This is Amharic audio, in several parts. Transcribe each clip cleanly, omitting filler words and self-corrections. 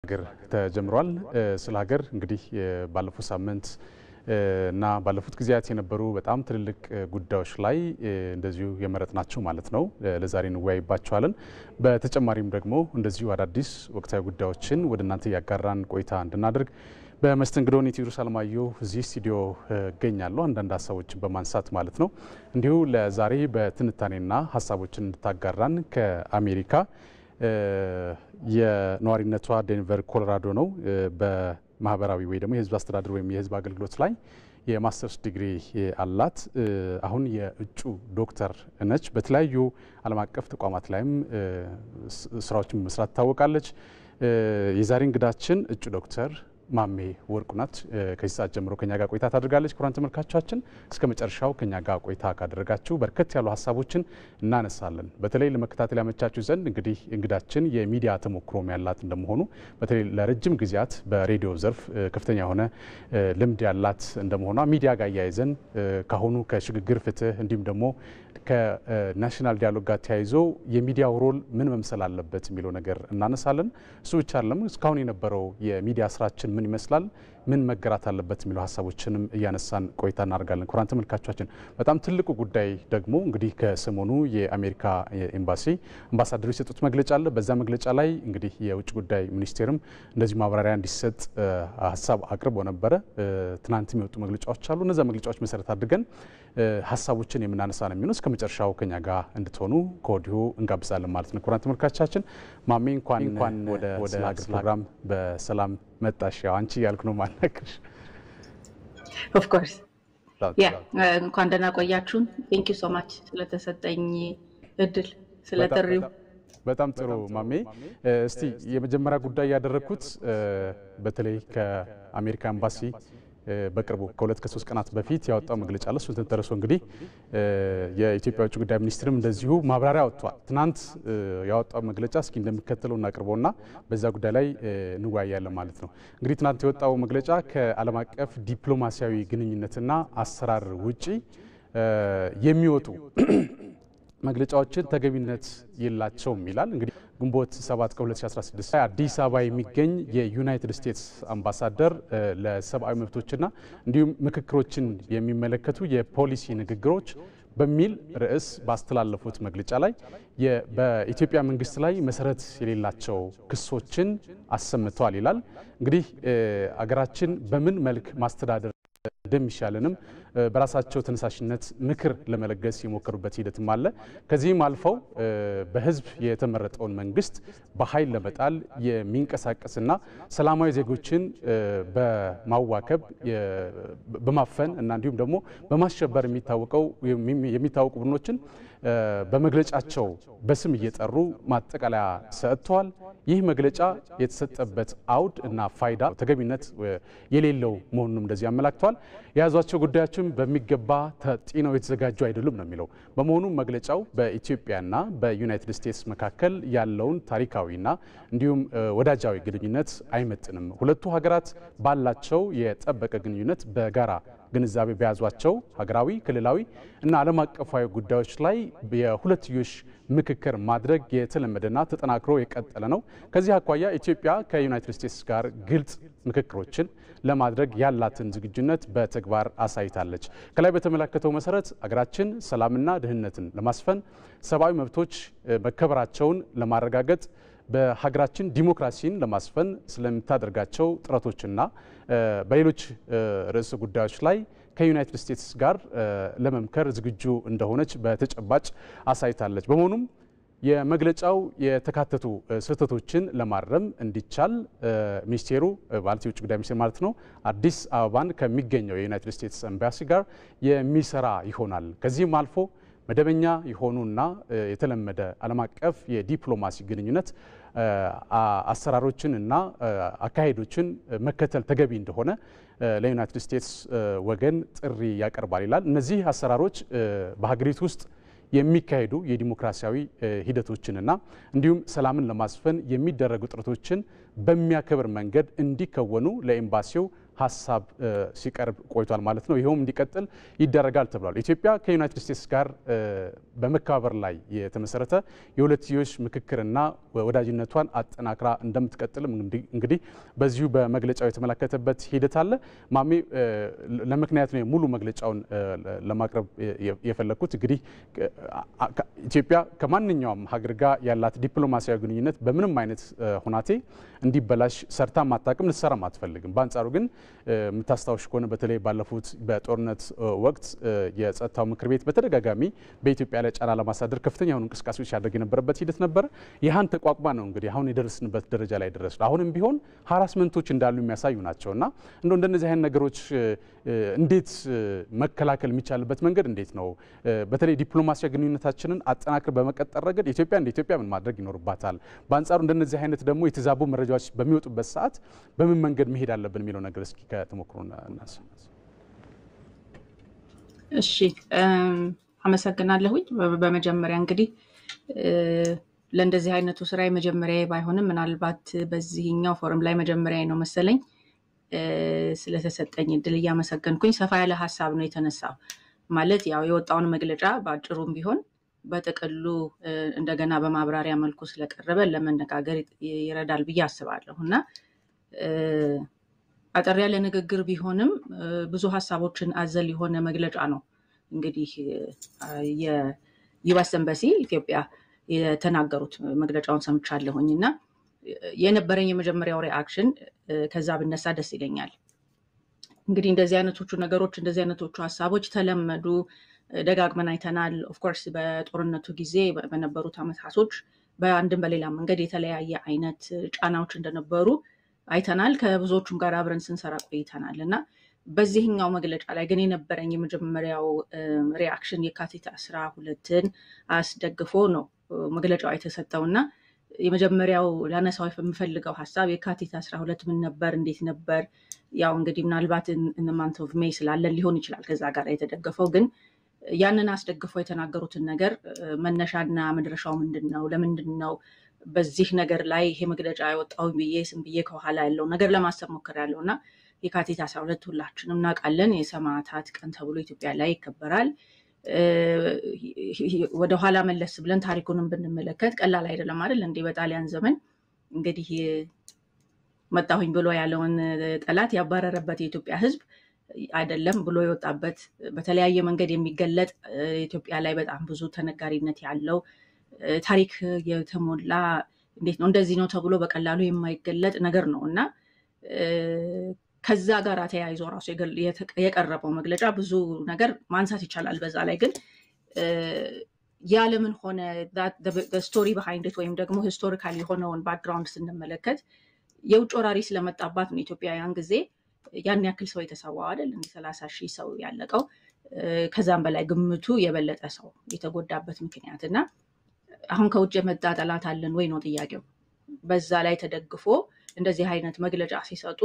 ሀገር ተጀምሯል ስለ ሀገር እንግዲህ ባለፉት ሳምንት እና ባለፉት ጊዜያት የነበሩ በጣም ትልልቅ ጉዳዮች ላይ እንደዚሁ የመረጥናቸው ማለት ነው ለዛሬ እንወያይባቸዋለን። በተጨማሪም ደግሞ እንደዚሁ አዳዲስ ወቅታዊ ጉዳዮችን ወደ እናንተ ያጋራን ቆይታ እንድናደርግ በመስተንግዶ ቴዎድሮስ አለማየሁ እዚህ ስቱዲዮ እገኛለሁ አንዳንድ ሀሳቦችን በማንሳት ማለት ነው። እንዲሁ ለዛሬ በትንታኔና ሀሳቦችን እንድታጋራን ከአሜሪካ የነዋሪነቷ ዴንቨር ኮሎራዶ ነው በማህበራዊ ወይ ደግሞ የህዝብ አስተዳደር ወይም የህዝብ አገልግሎት ላይ የማስተርስ ዲግሪ አላት። አሁን የእጩ ዶክተር ነች። በተለያዩ ዓለም አቀፍ ተቋማት ላይም ስራዎችን መስራት ታወቃለች። የዛሬ እንግዳችን እጩ ዶክተር ማሜ ወርቁ ናት። ከዚህ ሰዓት ጀምሮ ከኛ ጋር ቆይታ ታደርጋለች። ክቡራን ተመልካቾቻችን እስከ መጨረሻው ከኛ ጋር ቆይታ ካደረጋችሁ በርከት ያሉ ሀሳቦችን እናነሳለን። በተለይ ለመከታተል ያመቻችሁ ዘንድ እንግዲህ እንግዳችን የሚዲያ ተሞክሮም ያላት እንደመሆኑ በተለይ ለረጅም ጊዜያት በሬዲዮ ዘርፍ ከፍተኛ የሆነ ልምድ ያላት እንደመሆኗ ሚዲያ ጋር ያይዘን ካሁኑ ከሽግግር ፍትህ እንዲሁም ደግሞ ከናሽናል ዲያሎግ ጋር ተያይዞ የሚዲያው ሮል ምን መምሰል አለበት የሚለው ነገር እናነሳለን። እሱ ብቻ አይደለም እስካሁን የነበረው የሚዲያ ስራችን ምን ይመስላል ምን መገራት አለበት የሚለው ሀሳቦችንም እያነሳን ቆይታ እናደርጋለን። ክቡራን ተመልካቾቻችን በጣም ትልቁ ጉዳይ ደግሞ እንግዲህ ከሰሞኑ የአሜሪካ ኤምባሲ አምባሳደሮች የሰጡት መግለጫ አለ። በዛ መግለጫ ላይ እንግዲህ የውጭ ጉዳይ ሚኒስቴርም እንደዚህ ማብራሪያ እንዲሰጥ ሀሳብ አቅርቦ ነበረ። ትናንት የሚወጡ መግለጫዎች አሉ። እነዛ መግለጫዎች መሰረት አድርገን ሀሳቦችን የምናነሳ ነው የሚሆነው። እስከ መጨረሻው ከኛ ጋር እንድትሆኑ ከወዲሁ እንጋብዛለን ማለት ነው። ክቡራን ተመልካቾቻችን ማሜ እንኳን ወደ ሀገር ፕሮግራም በሰላም መጣሽ። ያው አንቺ ያልኩ ነው ማናክሽ። ኦፍ ኮርስ እንኳን ደህና ቆያችሁን። ቴንክ ዩ ሶ ማች ስለተሰጠኝ እድል ስለጥሪው። በጣም ጥሩ ማሜ። እስቲ የመጀመሪያ ጉዳይ ያደረኩት በተለይ ከአሜሪካ ኤምባሲ በቅርቡ ከሁለት ከሶስት ቀናት በፊት ያወጣው መግለጫ አለ። እሱን ተንተርሶ እንግዲህ የኢትዮጵያ ውጭ ጉዳይ ሚኒስትርም እንደዚሁ ማብራሪያ አወጥቷል። ትናንት ያወጣው መግለጫ እስኪ እንደሚከተለው እናቀርበውና በዛ ጉዳይ ላይ እንወያያለን ማለት ነው። እንግዲህ ትናንት የወጣው መግለጫ ከዓለም አቀፍ ዲፕሎማሲያዊ ግንኙነትና አሰራር ውጪ የሚወጡ መግለጫዎችን ተገቢነት የላቸውም ይላል። እንግዲህ ግንቦት 7 ከ2016 አዲስ አበባ የሚገኝ የዩናይትድ ስቴትስ አምባሳደር ለሰብአዊ መብቶችና እንዲሁም ምክክሮችን የሚመለከቱ የፖሊሲ ንግግሮች በሚል ርዕስ ባስተላለፉት መግለጫ ላይ በኢትዮጵያ መንግስት ላይ መሰረት የሌላቸው ክሶችን አሰምተዋል ይላል። እንግዲህ አገራችን በምን መልክ ማስተዳደር እንደሚሻለንም በራሳቸው ተነሳሽነት ምክር ለመለገስ የሞከሩበት ሂደትም አለ። ከዚህም አልፈው በህዝብ የተመረጠውን መንግስት በኃይል ለመጣል የሚንቀሳቀስና ሰላማዊ ዜጎችን በማዋከብ በማፈን እና እንዲሁም ደግሞ በማሸበር የሚታወቁ ቡድኖችን በመግለጫቸው በስም እየጠሩ ማጠቃለያ ሰጥተዋል። ይህ መግለጫ የተሰጠበት አውድ እና ፋይዳ ተገቢነት የሌለው መሆኑንም እንደዚህ ያመላክተዋል። የያዟቸው ጉዳዮችም በሚገባ ተጢነው የተዘጋጁ አይደሉም ነው የሚለው። በመሆኑ መግለጫው በኢትዮጵያና በዩናይትድ ስቴትስ መካከል ያለውን ታሪካዊና እንዲሁም ወዳጃዊ ግንኙነት አይመጥንም። ሁለቱ ሀገራት ባላቸው የጠበቀ ግንኙነት በጋራ ግንዛቤ በያዟቸው ሀገራዊ፣ ክልላዊ እና ዓለም አቀፋዊ ጉዳዮች ላይ የሁለትዮሽ ምክክር ማድረግ የተለመደና ተጠናክሮ የቀጠለ ነው። ከዚህ አኳያ ኢትዮጵያ ከዩናይትድ ስቴትስ ጋር ግልጽ ምክክሮችን ለማድረግ ያላትን ዝግጁነት በተግባር አሳይታለች። ከላይ በተመለከተው መሰረት አገራችን ሰላምና ደህንነትን ለማስፈን ሰብአዊ መብቶች መከበራቸውን ለማረጋገጥ በሀገራችን ዲሞክራሲን ለማስፈን ስለምታደርጋቸው ጥረቶችና በሌሎች ርዕሰ ጉዳዮች ላይ ከዩናይትድ ስቴትስ ጋር ለመምከር ዝግጁ እንደሆነች በተጨባጭ አሳይታለች። በመሆኑም የመግለጫው የተካተቱ ስህተቶችን ለማረም እንዲቻል ሚኒስቴሩ ማለት የውጭ ጉዳይ ሚኒስቴር ማለት ነው አዲስ አበባን ከሚገኘው የዩናይትድ ስቴትስ ኤምባሲ ጋር የሚሰራ ይሆናል። ከዚህም አልፎ መደበኛ የሆኑና የተለመደ ዓለም አቀፍ የዲፕሎማሲ ግንኙነት አሰራሮችን እና አካሄዶችን መከተል ተገቢ እንደሆነ ለዩናይትድ ስቴትስ ወገን ጥሪ ያቀርባል ይላል። እነዚህ አሰራሮች በሀገሪቱ ውስጥ የሚካሄዱ የዲሞክራሲያዊ ሂደቶችንና እንዲሁም ሰላምን ለማስፈን የሚደረጉ ጥረቶችን በሚያከብር መንገድ እንዲከወኑ ለኤምባሲው ሀሳብ ሲቀርብ ቆይቷል ማለት ነው። ይሄውም እንዲቀጥል ይደረጋል ተብሏል። ኢትዮጵያ ከዩናይትድ ስቴትስ ጋር በመከባበር ላይ የተመሰረተ የሁለትዮሽ ምክክርና ወዳጅነቷን አጠናክራ እንደምትቀጥልም እንግዲህ በዚሁ በመግለጫው የተመለከተበት ሂደት አለ። ማሜ ለምክንያት ነው ሙሉ መግለጫውን ለማቅረብ የፈለኩት። እንግዲህ ኢትዮጵያ ከማንኛውም ሀገር ጋር ያላት ዲፕሎማሲያዊ ግንኙነት በምንም አይነት ሁናቴ እንዲበላሽ ሰርታ ማጣቀም ልትሰራ አትፈልግም። በአንጻሩ ግን የምታስታውሽ ከሆነ በተለይ ባለፉት በጦርነት ወቅት የጸጥታው ምክር ቤት በተደጋጋሚ በኢትዮጵያ ላይ ጫና ለማሳደር ከፍተኛ የሆኑ እንቅስቃሴዎች ያደርግ የነበረበት ሂደት ነበር። ይህን ተቋቁማ ነው እንግዲህ አሁን የደረስንበት ደረጃ ላይ ደረስን። አሁንም ቢሆን ሃራስመንቶች እንዳሉ የሚያሳዩ ናቸውና እንደነዚህ አይነት ነገሮች እንዴት መከላከል የሚቻልበት መንገድ እንዴት ነው? በተለይ ዲፕሎማሲያዊ ግንኙነታችንን አጠናክር በመቀጠል ረገድ ኢትዮጵያ እንደ ኢትዮጵያ ምን ማድረግ ይኖርባታል? በአንጻሩ እንደነዚህ አይነት ደግሞ የተዛቡ መረጃዎች በሚወጡበት ሰዓት በምን መንገድ መሄድ አለብን የሚለው ነገር እስኪ ከተሞክሮ እናንሳ። እሺ አመሰግናለሁኝ። በመጀመሪያ እንግዲህ ለእንደዚህ አይነቱ ስራ የመጀመሪያ ባይሆንም ምናልባት በዚህኛው ፎረም ላይ መጀመሪያ ነው መሰለኝ ስለተሰጠኝ እድል እያመሰገንኩኝ ሰፋ ያለ ሀሳብ ነው የተነሳው። ማለት ያው የወጣውን መግለጫ በአጭሩም ቢሆን በጥቅሉ እንደገና በማብራሪያ መልኩ ስለቀረበ ለመነጋገር ይረዳል ብዬ አስባለሁና አጠር ያለ ንግግር ቢሆንም ብዙ ሀሳቦችን አዘል የሆነ መግለጫ ነው። እንግዲህ የዩኤስ ኤምባሲ ኢትዮጵያ የተናገሩት መግለጫውን ሰምቻለሁኝና የነበረኝ የመጀመሪያው ሪአክሽን ከዛ ብነሳ ደስ ይለኛል። እንግዲህ እንደዚህ አይነቶቹ ነገሮች እንደዚህ አይነቶቹ ሀሳቦች ተለመዱ፣ ደጋግመን አይተናል። ኦፍ ኮርስ በጦርነቱ ጊዜ በነበሩት አመታቶች በአንድም በሌላ መንገድ የተለያየ አይነት ጫናዎች እንደነበሩ አይተናል። ከብዙዎቹም ጋር አብረን ስንሰራ ቆይተናል እና በዚህኛው መግለጫ ላይ ግን የነበረኝ የመጀመሪያው ሪአክሽን የካቲት 12ን አስደግፎ ነው መግለጫው የተሰጠውና የመጀመሪያው ላነሳው የምፈልገው ሀሳብ የካቲት 12 ምን ነበር፣ እንዴት ነበር? ያው እንግዲህ ምናልባት in the month of May ስላለን ሊሆን ይችላል ከዛ ጋር የተደገፈው። ግን ያንን አስደግፈው የተናገሩትን ነገር መነሻና መድረሻው ምንድነው? ለምንድነው በዚህ ነገር ላይ ይሄ መግለጫ ያወጣው ብዬ ከኋላ ያለው ነገር ለማሰብ ሞክሬያለሁና የካቲት 12 ሁላችንም እናውቃለን የሰማዕታት ቀን ተብሎ ኢትዮጵያ ላይ ይከበራል። ወደ ኋላ መለስ ብለን ታሪኩንም ብንመለከት ቀላል አይደለም አይደል? እንዴ በጣሊያን ዘመን እንግዲህ መጣሁኝ ብሎ ያለውን ጠላት ያባረረበት የኢትዮጵያ ሕዝብ አይደለም ብሎ የወጣበት በተለያየ መንገድ የሚገለጥ ኢትዮጵያ ላይ በጣም ብዙ ተነጋሪነት ያለው ታሪክ የተሞላ እንዴት ነው እንደዚህ ነው ተብሎ በቀላሉ የማይገለጥ ነገር ነውና ከዛ ጋር ተያይዞ ራሱ የቀረበው መግለጫ ብዙ ነገር ማንሳት ይቻላል። በዛ ላይ ግን ያለምን ሆነ the story behind it ወይም ደግሞ ሂስቶሪካሊ የሆነውን ባክግራውንድ ስንመለከት የውጭ ወራሪ ስለመጣባት ነው ኢትዮጵያ ያን ጊዜ ያን ያክል ሰው የተሰዋው አይደል? 30,000 ሰው ያለቀው ከዛም በላይ ግምቱ የበለጠ ሰው የተጎዳበት ምክንያትና አሁን ከውጭ የመጣ ጠላት አለን ወይ ነው ጥያቄው። በዛ ላይ ተደግፎ እንደዚህ አይነት መግለጫ ሲሰጡ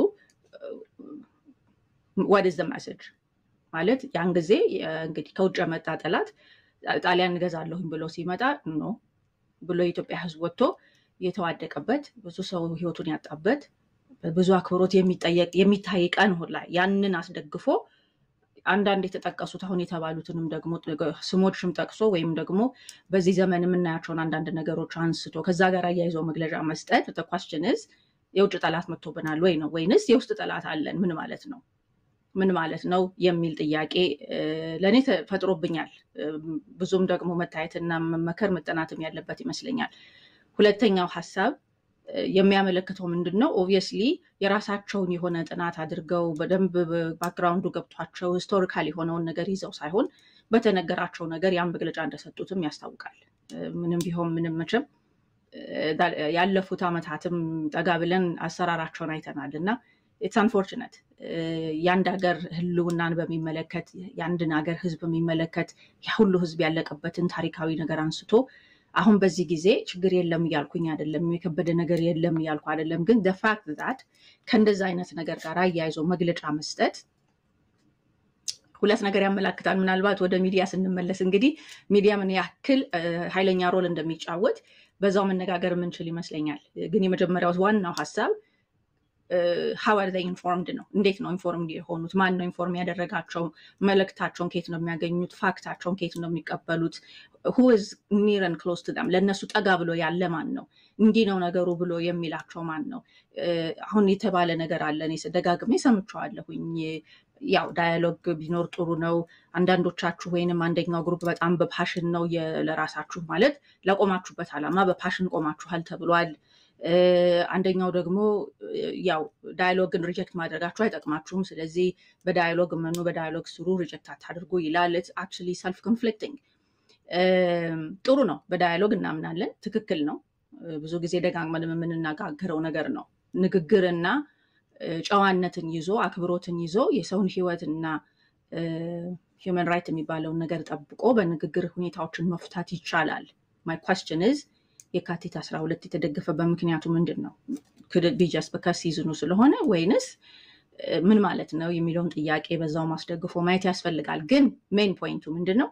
what is the message? ማለት ያን ጊዜ እንግዲህ ከውጭ የመጣ ጠላት ጣሊያን ገዛለሁኝ ብሎ ሲመጣ ነው ብሎ የኢትዮጵያ ሕዝብ ወጥቶ የተዋደቀበት ብዙ ሰው ህይወቱን ያጣበት ብዙ አክብሮት የሚታይ ቀን ሁላ ያንን አስደግፎ አንዳንድ የተጠቀሱት አሁን የተባሉትንም ደግሞ ስሞችም ጠቅሶ ወይም ደግሞ በዚህ ዘመን የምናያቸውን አንዳንድ ነገሮች አንስቶ ከዛ ጋር አያይዞ መግለጫ መስጠት the question is የውጭ ጠላት መጥቶብናል ወይ ነው ወይንስ የውስጥ ጠላት አለን? ምን ማለት ነው የሚል ጥያቄ ለኔ ተፈጥሮብኛል። ብዙም ደግሞ መታየትና መመከር መጠናትም ያለበት ይመስለኛል። ሁለተኛው ሐሳብ የሚያመለክተው ምንድነው? ኦብቪየስሊ የራሳቸውን የሆነ ጥናት አድርገው በደንብ ባክግራውንዱ ገብቷቸው ሂስቶሪካል የሆነውን ነገር ይዘው ሳይሆን በተነገራቸው ነገር ያን መግለጫ እንደሰጡትም ያስታውቃል። ምንም ቢሆን ምንም መቼም ያለፉት አመታትም ጠጋ ብለን አሰራራቸውን አይተናልና it's unfortunate ያንድ ሀገር ህልውናን በሚመለከት ያንድን ሀገር ህዝብ በሚመለከት ሁሉ ህዝብ ያለቀበትን ታሪካዊ ነገር አንስቶ አሁን በዚህ ጊዜ ችግር የለም ይያልኩኝ አይደለም፣ የከበደ ነገር የለም ይያልኩ አይደለም። ግን the fact that ከእንደዛ አይነት ነገር ጋር አያይዞ መግለጫ መስጠት ሁለት ነገር ያመላክታል። ምናልባት ወደ ሚዲያ ስንመለስ እንግዲህ ሚዲያ ምን ያክል ኃይለኛ ሮል እንደሚጫወት በዛው መነጋገር የምንችል ይመስለኛል። ግን የመጀመሪያው ዋናው ሐሳብ how are they informed ነው እንዴት ነው ኢንፎርምድ የሆኑት ማን ነው ኢንፎርም ያደረጋቸው መልእክታቸውን ከየት ነው የሚያገኙት ፋክታቸውን ከየት ነው የሚቀበሉት who is near and close to them ለነሱ ጠጋ ብሎ ያለ ማን ነው እንዲህ ነው ነገሩ ብሎ የሚላቸው ማን ነው አሁን የተባለ ነገር አለ እኔ ደጋግሜ ሰምቻለሁኝ ያው ዳያሎግ ቢኖር ጥሩ ነው አንዳንዶቻችሁ ወይንም አንደኛው ግሩፕ በጣም በፓሽን ነው ለራሳችሁ ማለት ለቆማችሁበት አላማ በፓሽን ቆማችኋል ተብሏል አንደኛው ደግሞ ያው ዳያሎግን ሪጀክት ማድረጋችሁ አይጠቅማችሁም ስለዚህ በዳያሎግ መኑ በዳያሎግ ስሩ ሪጀክት አታድርጉ ይላል it's actually self conflicting ጥሩ ነው በዳያሎግ እናምናለን ትክክል ነው ብዙ ጊዜ ደጋግመን የምንነጋገረው ነገር ነው ንግግርና ጨዋነትን ይዞ አክብሮትን ይዞ የሰውን ህይወትና human right የሚባለውን ነገር ጠብቆ በንግግር ሁኔታዎችን መፍታት ይቻላል my question is የካቲት 12 የተደገፈ በምክንያቱ ምንድነው could it be just because seasonu ስለሆነ ወይንስ ምን ማለት ነው የሚለውን ጥያቄ በዛው ማስደግፎ ማየት ያስፈልጋል ግን ሜን ፖይንቱ ምንድነው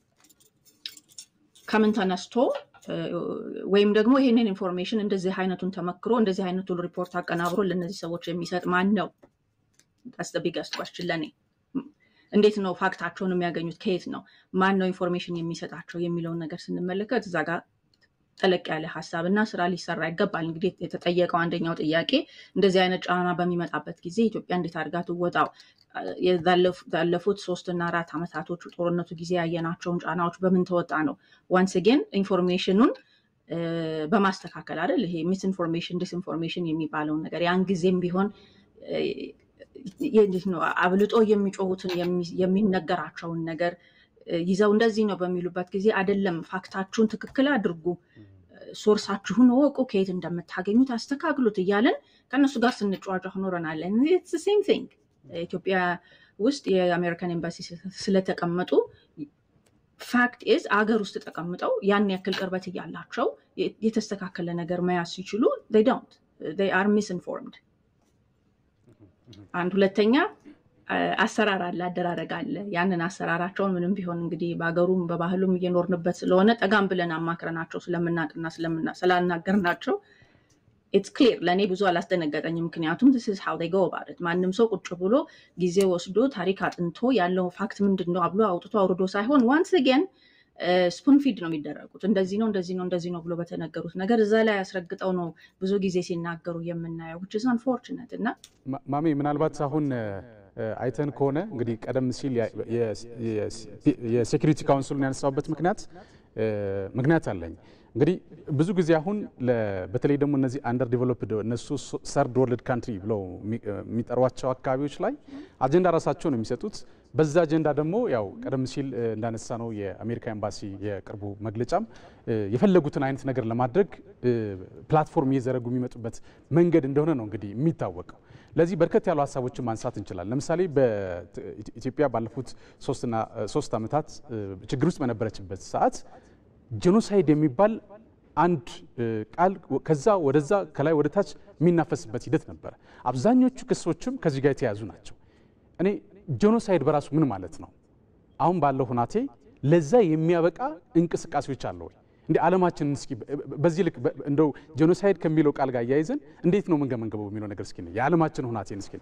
ኮሜንት አነስቶ ወይም ደግሞ ይሄንን ኢንፎርሜሽን እንደዚህ አይነቱን ተመክሮ እንደዚህ አይነቱን ሪፖርት አቀናብሮ ለነዚህ ሰዎች የሚሰጥ ማን ነው that's the biggest question ለኔ እንዴት ነው ፋክታቸውን የሚያገኙት ከየት ነው ማን ነው ኢንፎርሜሽን የሚሰጣቸው የሚለውን ነገር ስንመለከት እዛ ጋር ጠለቅ ያለ ሐሳብና ስራ ሊሰራ ይገባል እንግዲህ የተጠየቀው አንደኛው ጥያቄ እንደዚህ አይነት ጫና በሚመጣበት ጊዜ ኢትዮጵያ እንዴት አድርጋ ትወጣው ያለፉት 3 እና 4 አመታቶች ጦርነቱ ጊዜ ያየናቸውን ጫናዎች በምን ተወጣ ነው once again ኢንፎርሜሽኑን በማስተካከል አይደል ይሄ ሚስ ኢንፎርሜሽን ዲስ ኢንፎርሜሽን የሚባለው ነገር ያን ጊዜም ቢሆን የእንዴት ነው አብልጦ የሚጮሁትን የሚነገራቸውን ነገር ይዘው እንደዚህ ነው በሚሉበት ጊዜ አይደለም ፋክታችሁን ትክክል አድርጉ ሶርሳችሁን ወቁ ከየት እንደምታገኙት አስተካክሉት ይያለን ከነሱ ጋር ስንጫዋጫው ኖረናል it's the same thing ኢትዮጵያ ውስጥ የአሜሪካን ኤምባሲ ስለተቀመጡ ፋክት is አገር ውስጥ ተቀምጠው ያን ያክል ቅርበት ይያላቸው የተስተካከለ ነገር ማያስ ይችላሉ they are misinformed አንድ ሁለተኛ አሰራር አለ አደራረግ አለ ያንን አሰራራቸውን ምንም ቢሆን እንግዲህ ባገሩም በባህሉም እየኖርንበት ስለሆነ ጠጋም ብለን አማክረናቸው ስለምናቅና ስላናገርናቸው it's clear ለኔ ብዙ አላስደነገጠኝም ምክንያቱም this is how they go about it ማንንም ሰው ቁጭ ብሎ ጊዜ ወስዶ ታሪክ አጥንቶ ያለው ፋክት ምንድነው አብሎ አውጥቶ አውርዶ ሳይሆን once again ስፑን ፊድ ነው የሚደረጉት እንደዚህ ነው ብሎ በተነገሩት ነገር እዛ ላይ ያስረግጠው ነው ብዙ ጊዜ ሲናገሩ የምናየው which is unfortunate እና ማሚ ምናልባት አሁን አይተን ከሆነ እንግዲህ ቀደም ሲል የሴኩሪቲ ካውንስሉን ያነሳውበት ምክንያት አለኝ እንግዲህ ብዙ ጊዜ አሁን በተለይ ደግሞ እነዚህ አንደር ዲቨሎፕድ እነሱ ሰርድ ወርልድ ካንትሪ ብለው የሚጠሯቸው አካባቢዎች ላይ አጀንዳ ራሳቸው ነው የሚሰጡት በዛ አጀንዳ ደግሞ ያው ቀደም ሲል እንዳነሳ ነው የአሜሪካ ኤምባሲ የቅርቡ መግለጫም የፈለጉትን አይነት ነገር ለማድረግ ፕላትፎርም እየዘረጉ የሚመጡበት መንገድ እንደሆነ ነው እንግዲህ የሚታወቀው ለዚህ በርከት ያሉ ሐሳቦችን ማንሳት እንችላለን ለምሳሌ በኢትዮጵያ ባለፉት 3 አመታት ችግር ውስጥ በነበረችበት ሰዓት ጄኖሳይድ የሚባል አንድ ቃል ከዛ ወደዛ ከላይ ወደ ታች የሚናፈስበት ሂደት ነበር አብዛኞቹ ክሶችም ከዚህ ጋር የተያዙ ናቸው እኔ ጄኖሳይድ በራሱ ምን ማለት ነው አሁን ባለው ሁናቴ ለዛ የሚያበቃ እንቅስቃሴዎች አሉ ወይ እንዴ ዓለማችን እስኪ በዚህ ልክ እንደው ጄኖሳይድ ከሚለው ቃል ጋር ያይዘን እንዴት ነው መንገመንገበው የሚለው ነገር እስኪ ነው የዓለማችን ሁናቴን እስኪ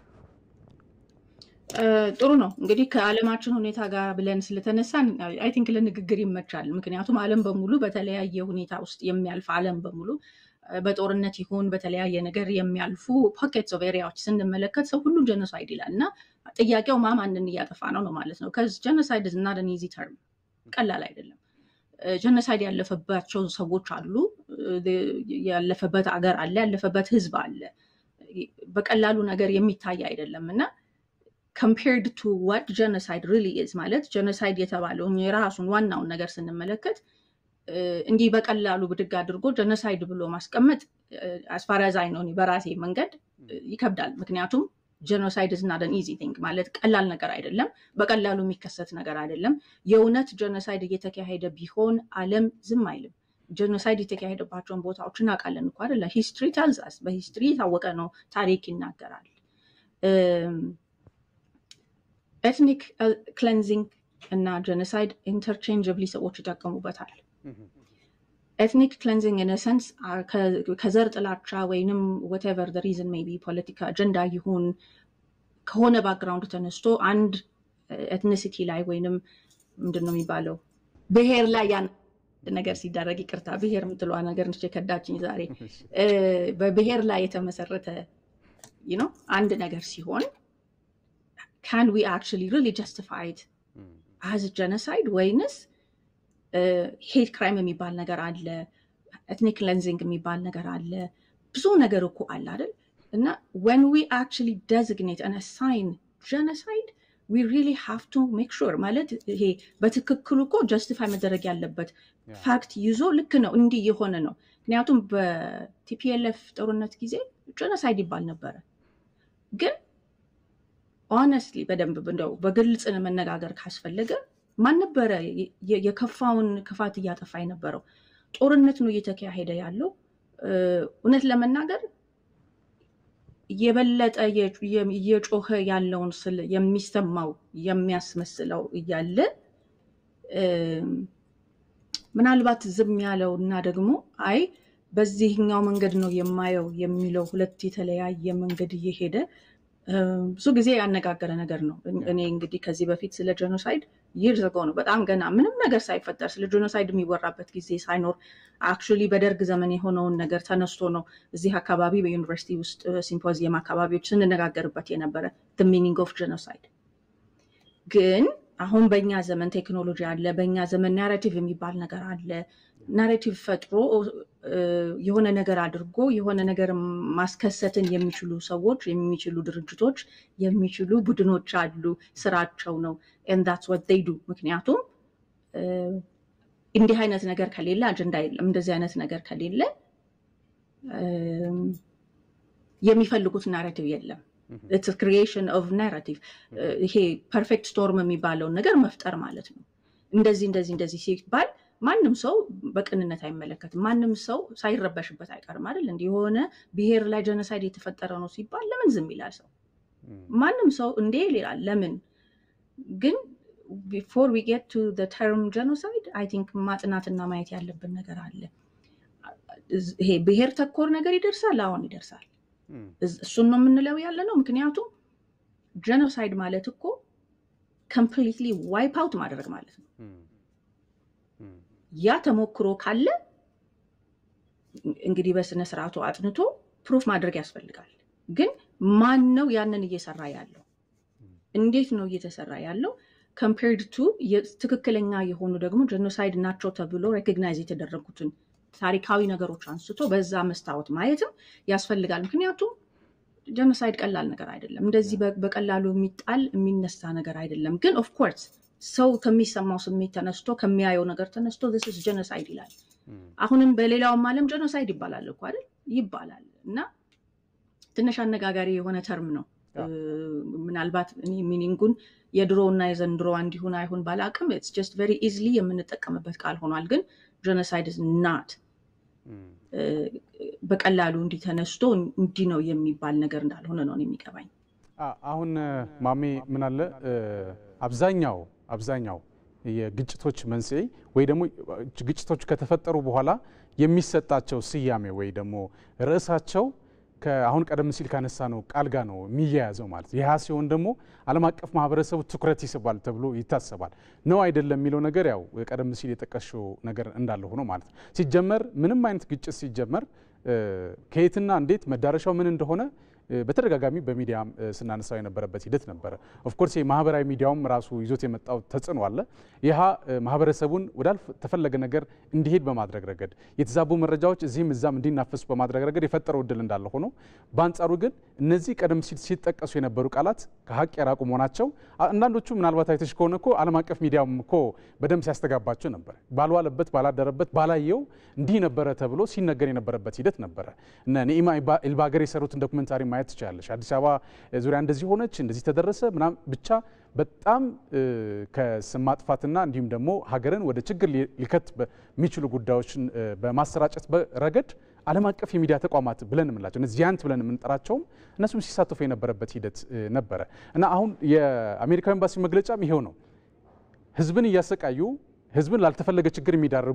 ጥሩ ነው እንግዲህ ከዓለማችን ሁኔታ ጋር ብለን ስለተነሳን አይ ቲንክ ለንግግር ይመቻል ምክንያቱም ዓለም በሙሉ በተለያየ ሁኔታ ውስጥ የሚያልፍ ዓለም በሙሉ በጦርነት ይሁን በተለያየ ነገር የሚያልፉ ፖኬትስ ኦፍ ኤሪያዎች ስንመለከት ሰው ሁሉ ጄኖሳይድ ይላልና ጥያቄው ማንን ያጠፋ ነው ማለት ነው cuz genocide is not an easy term ቀላል አይደለም ጄኖሳይድ ያለፈባቸው ሰዎች አሉ ያለፈበት አገር አለ ያለፈበት ህዝብ አለ በቀላሉ ነገር የሚታይ አይደለምና compared to what genocide really is ማለት genocide የተባለው የራሱን ዋናውን ነገር ስንመለከት እንዲህ በቀላሉ ብድግ አድርጎ genocide ብሎ ማስቀመጥ as far as I know በራሴ መንገድ ይከብዳል ምክንያቱም genocide is not an easy thing ማለት ቀላል ነገር አይደለም በቀላሉ የሚከሰት ነገር አይደለም የውነት genocide እየተካሄደ ቢሆን ዓለም ዝም አይልም genocide የተካሄደባቸውን ቦታዎችን አቃለን እንኳን አይደለ history tells us በሂስትሪ ታወቀ ነው ታሪክ ይናገራል ethnic cleansing እና genocide interchangeably ሰዎች ይጠቀሙበታል ethnic cleansing in a sense ከዘር ጥላቻ ወይንም whatever the reason may be ፖለቲካ አጀንዳ ይሁን ከሆነ ባክግራውንድ ተነስቶ አንድ ኤትኒሲቲ ላይ ወይንም ምንድነው የሚባለው ብሔር ላይ ያን ነገር ሲደረግ ይቅርታ ብሔር ምትሏ ነገር እንጂ ከዳችኝ ዛሬ በብሔር ላይ የተመሰረተ አንድ ነገር ሲሆን can we actually really justify it as a genocide ወይንስ hate crime የሚባል ነገር አለ ethnic cleansing የሚባል ነገር አለ ብዙ ነገር እኮ አለ አይደል እና when we actually designate and assign genocide we really have to make sure ማለት ይሄ በትክክሉ እኮ justify መደረግ ያለበት ፋክት ይዞ ልክ ነው እንዲህ የሆነ ነው ምክንያቱም በቲፒኤልኤፍ ጦርነት ጊዜ genocide ይባል ነበር ግን honestly በደንብ እንደው በግልጽ መነጋገር ካስፈለገ ማን ነበር የከፋውን ክፋት ያጠፋ የነበረው ጦርነት ነው እየተካሄደ ያለው እውነት ለመናገር የበለጠ የጮኸ ያለውን ስለ የሚስተማው የሚያስመስለው እያለ ምናልባት ዝም ያለውና ደግሞ አይ በዚህኛው መንገድ ነው የማየው የሚለው ሁለት የተለያየ መንገድ እየሄደ ብዙ ጊዜ ያነጋገረ ነገር ነው እኔ እንግዲህ ከዚህ በፊት ስለ ጄኖሳይድ years ago ነው በጣም ገና ምንም ነገር ሳይፈጠር ስለ ጄኖሳይድ የሚወራበት ጊዜ ሳይኖር actually በደርግ ዘመን የሆነውን ነገር ተነስቶ ነው እዚህ አካባቢ በዩኒቨርሲቲ ውስጥ ሲምፖዚየም አካባቢዎች ስንነጋገርበት የነበረ the meaning of genocide ግን አሁን በእኛ ዘመን ቴክኖሎጂ አለ በእኛ ዘመን ናሬቲቭ የሚባል ነገር አለ ናሬቲቭ ፈጥሮ የሆነ ነገር አድርጎ የሆነ ነገር ማስከሰትን የሚችሉ ሰዎች የሚችሉ ድርጅቶች የሚችሉ ቡድኖች አሉ ስራቸው ነው and that's what they do ምክንያቱም እንዲህ አይነት ነገር ከሌለ አጀንዳ የለም እንደዚህ አይነት ነገር ከሌለ የሚፈልጉት ናሬቲቭ የለም it's a creation of narrative ይሄ perfect storm የሚባለው ነገር መፍጠር ማለት ነው እንደዚህ ሲባል ማንንም ሰው በቅንነት አይመለከትም ማንንም ሰው ሳይረበሽበት አይቀርም አይደል እንዴ ሆነ ብሔር ላይ ጄኖሳይድ የተፈጠረ ነው ሲባል ለምን ዝም ይላል ሰው ማንንም ሰው እንዴ ይላል ለምን ግን before we get to the term genocide I think ማጥናትና ማየት ያለብን ነገር አለ ይሄ ብሔር ተኮር ነገር ይደርሳል አሁን ይደርሳል እሱን ነው የምንለው ያለ ነው ምክንያቱም genocide ማለት እኮ completely wipe out ማድረግ ማለት ነው ያ ተሞክሮ ካለ እንግዲህ በስነ ስርዓቱ አጥንቶ ፕሩፍ ማድረግ ያስፈልጋል ግን ማን ነው ያንን እየሰራ ያለው እንዴት ነው እየተሰራ ያለው compared to ትክክለኛ የሆኑ ደግሞ ጄኖሳይድ ናቸው ተብሎ ሪኮግናይዝ የተደረጉትን ታሪካዊ ነገሮች አንስቶ በዛ መስታወት ማየትም ያስፈልጋል ምክንያቱም ጄኖሳይድ ቀላል ነገር አይደለም እንደዚህ በቀላሉ የሚነሳ ነገር አይደለም ግን of course ሰው ከሚሰማው ስሜት ተነስቶ ከሚያየው ነገር ተነስቶ this is genocide ይላል አሁንም በሌላው ዓለም ጄኖሳይድ ይባላል እኮ አይደል ይባላል እና ትንሽ አነጋጋሪ የሆነ ተርም ነው ምናልባት እኔ ሚኒንጉን የድሮና የዘንድሮ እንዲሆን አይሆን ባላቅም it's just very easily የምንጠቀምበት ቃል ሆኗል ግን genocide is not በቀላሉ እንዲተነስቶ እንዲ ነው የሚባል ነገር እንዳልሆነ ነው የሚቀባኝ አሁን ማሜ ምን አለ አብዛኛው የግጭቶች መንስኤ ወይ ደግሞ ግጭቶች ከተፈጠሩ በኋላ የሚሰጣቸው ስያሜ ወይ ደግሞ ርዕሳቸው ከአሁን ቀደም ሲል ካነሳ ነው ቃል ጋር ነው የሚያያዘው ማለት ይሄ ሲሆን ደግሞ ዓለም አቀፍ ማህበረሰቡ ትኩረት ይስባል ተብሎ ይታሰባል ነው አይደለም የሚለው ነገር ያው ቀደም ሲል የተቀሸው ነገር እንዳለ ሆኖ ማለት ሲጀመር ምንም አይነት ግጭት ሲጀመር ከየትና እንዴት መዳረሻው ምን እንደሆነ በተደጋጋሚ በሚዲያ ስናነሳው የነበረበት ሂደት ነበር ኦፍ ኮርስ የማህበራዊ ሚዲያውም ራሱ ይዞት የመጣው ተጽዕኖ አለ ይሃ ማህበረሰቡን ወዳልፍ ተፈለገ ነገር እንዲሄድ በማድረግ ረገድ የተዛቡ መረጃዎች እዚህም እዛም እንዲናፈሱ በማድረግ ረገድ የፈጠረው እድል እንዳለ ሆኖ ባንጻሩ ግን እነዚህ ቀደም ሲል ሲጠቀሱ የነበሩ ቃላት ከሀቅ የራቁ መሆናቸው አንዳንዶቹ ምናልባት አይተሽ ከሆነ እኮ ዓለም አቀፍ ሚዲያውም እኮ በደም ሲያስተጋባቸው ነበር ባልዋለበት ባላደረበት ባላየው እንዲህ ነበረ ተብሎ ሲነገር የነበረበት ሂደት ነበር እና ኒኢማ ኢልባገር የሰሩት ዶክመንታሪ ማየት ይቻላል አዲስ አበባ ዙሪያ እንደዚህ ሆነች እንደዚህ ተደረሰ ምናም ብቻ በጣም ከስም ማጥፋትና እንዲሁም ደግሞ ሀገርን ወደ ችግር ሊከት በሚችሉ ጉዳዮችን በማሰራጨት ረገድ ዓለም አቀፍ የሚዲያ ተቋማት ብለን እንላቸው እነዚህ ጃንት ብለን እንጠራቸው እነሱም ሲሳተፉ የነበረበት ሂደት ነበረ እና አሁን የአሜሪካ ኤምባሲ መግለጫም ይሄው ነው ህዝብን ያሰቃዩ ህዝብን ላልተፈለገ ችግር የሚዳርጉ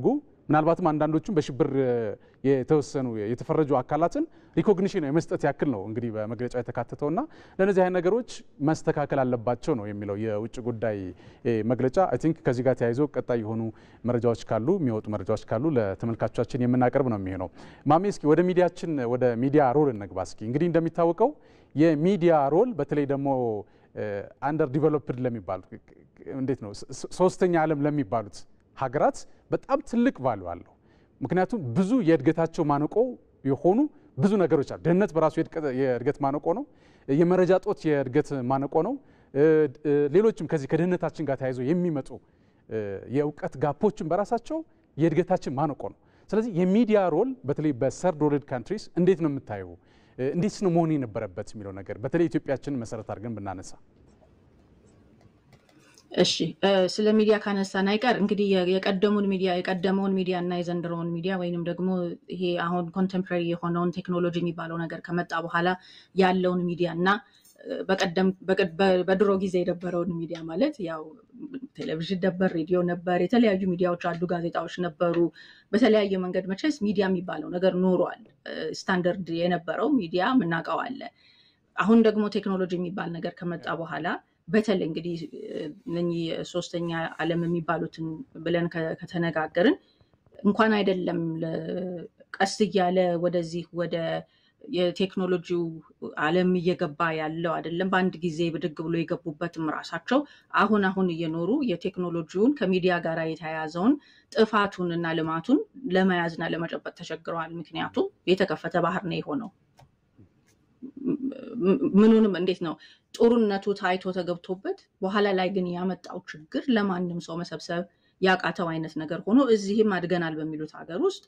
ምናልባትም አንዳንዶቹም በሽብር የተወሰኑ የተፈረጁ አካላትን ሪኮግኒሽን የመስጠት ያክል ነው እንግዲህ በመግለጫው የተካተተውና ለነዚህ አይነት ነገሮች መስተካከል አለባቸው ነው የሚለው የውጭ ጉዳይ መግለጫ። አይ ቲንክ ከዚህ ጋር ተያይዞ ቀጣይ የሆኑ መረጃዎች ካሉ የሚወጡ መረጃዎች ካሉ ለተመልካቾቻችን የምናቀርብ ነው የሚሆነው። ማሜ እስኪ ወደ ሚዲያችን ወደ ሚዲያ ሮል እንግባ። እስኪ እንግዲህ እንደሚታወቀው የሚዲያ ሮል በተለይ ደግሞ አንደር ዲቨሎፕድ ለሚባሉት እንዴት ነው ሶስተኛ ዓለም ለሚባሉት ሀገራት በጣም ትልቅ ቫልዩ አለው። ምክንያቱም ብዙ የእድገታቸው ማነቆ የሆኑ ብዙ ነገሮች አሉ። ድህነት በራሱ የእድገት ማነቆ ነው። የመረጃ ጦት የእድገት ማነቆ ነው። ሌሎችም ከዚህ ከድህነታችን ጋር ተያይዞ የሚመጡ የእውቀት ጋፖችን በራሳቸው የእድገታችን ማነቆ ነው። ስለዚህ የሚዲያ ሮል በተለይ በሰርድ ወርልድ ካንትሪስ እንዴት ነው የምታየው? እንዴት ነው መሆን የነበረበት የሚለው ነገር በተለይ ኢትዮጵያችንን መሰረት አድርገን ብናነሳ። እሺ ስለ ሚዲያ ካነሳን አይቀር እንግዲህ የቀደመውን ሚዲያ እና የዘንድሮውን ሚዲያ ወይንም ደግሞ ይሄ አሁን ኮንቴምፖራሪ የሆነውን ቴክኖሎጂ የሚባለው ነገር ከመጣ በኋላ ያለውን ሚዲያ እና በድሮ ጊዜ የነበረውን ሚዲያ ማለት ያው ቴሌቪዥን ነበር፣ ሬዲዮ ነበር፣ የተለያዩ ሚዲያዎች አሉ፣ ጋዜጣዎች ነበሩ። በተለያየ መንገድ መቼስ ሚዲያ የሚባለው ነገር ኖሯል። ስታንዳርድ የነበረው ሚዲያ የምናውቀው አለ። አሁን ደግሞ ቴክኖሎጂ የሚባል ነገር ከመጣ በኋላ በተለይ እንግዲህ እነኚህ ሶስተኛ ዓለም የሚባሉትን ብለን ከተነጋገርን እንኳን አይደለም ቀስ እያለ ወደዚህ ወደ የቴክኖሎጂው ዓለም እየገባ ያለው አይደለም በአንድ ጊዜ ብድግ ብሎ የገቡበትም ራሳቸው አሁን እየኖሩ የቴክኖሎጂውን ከሚዲያ ጋር የተያያዘውን ጥፋቱን እና ልማቱን ለመያዝና ለመጨበጥ ተቸግረዋል። ምክንያቱም የተከፈተ ባህር ነው የሆነው። ምኑንም እንዴት ነው ጦርነቱ ታይቶ ተገብቶበት በኋላ ላይ ግን ያመጣው ችግር ለማንም ሰው መሰብሰብ ያቃተው አይነት ነገር ሆኖ እዚህም አድገናል በሚሉት ሀገር ውስጥ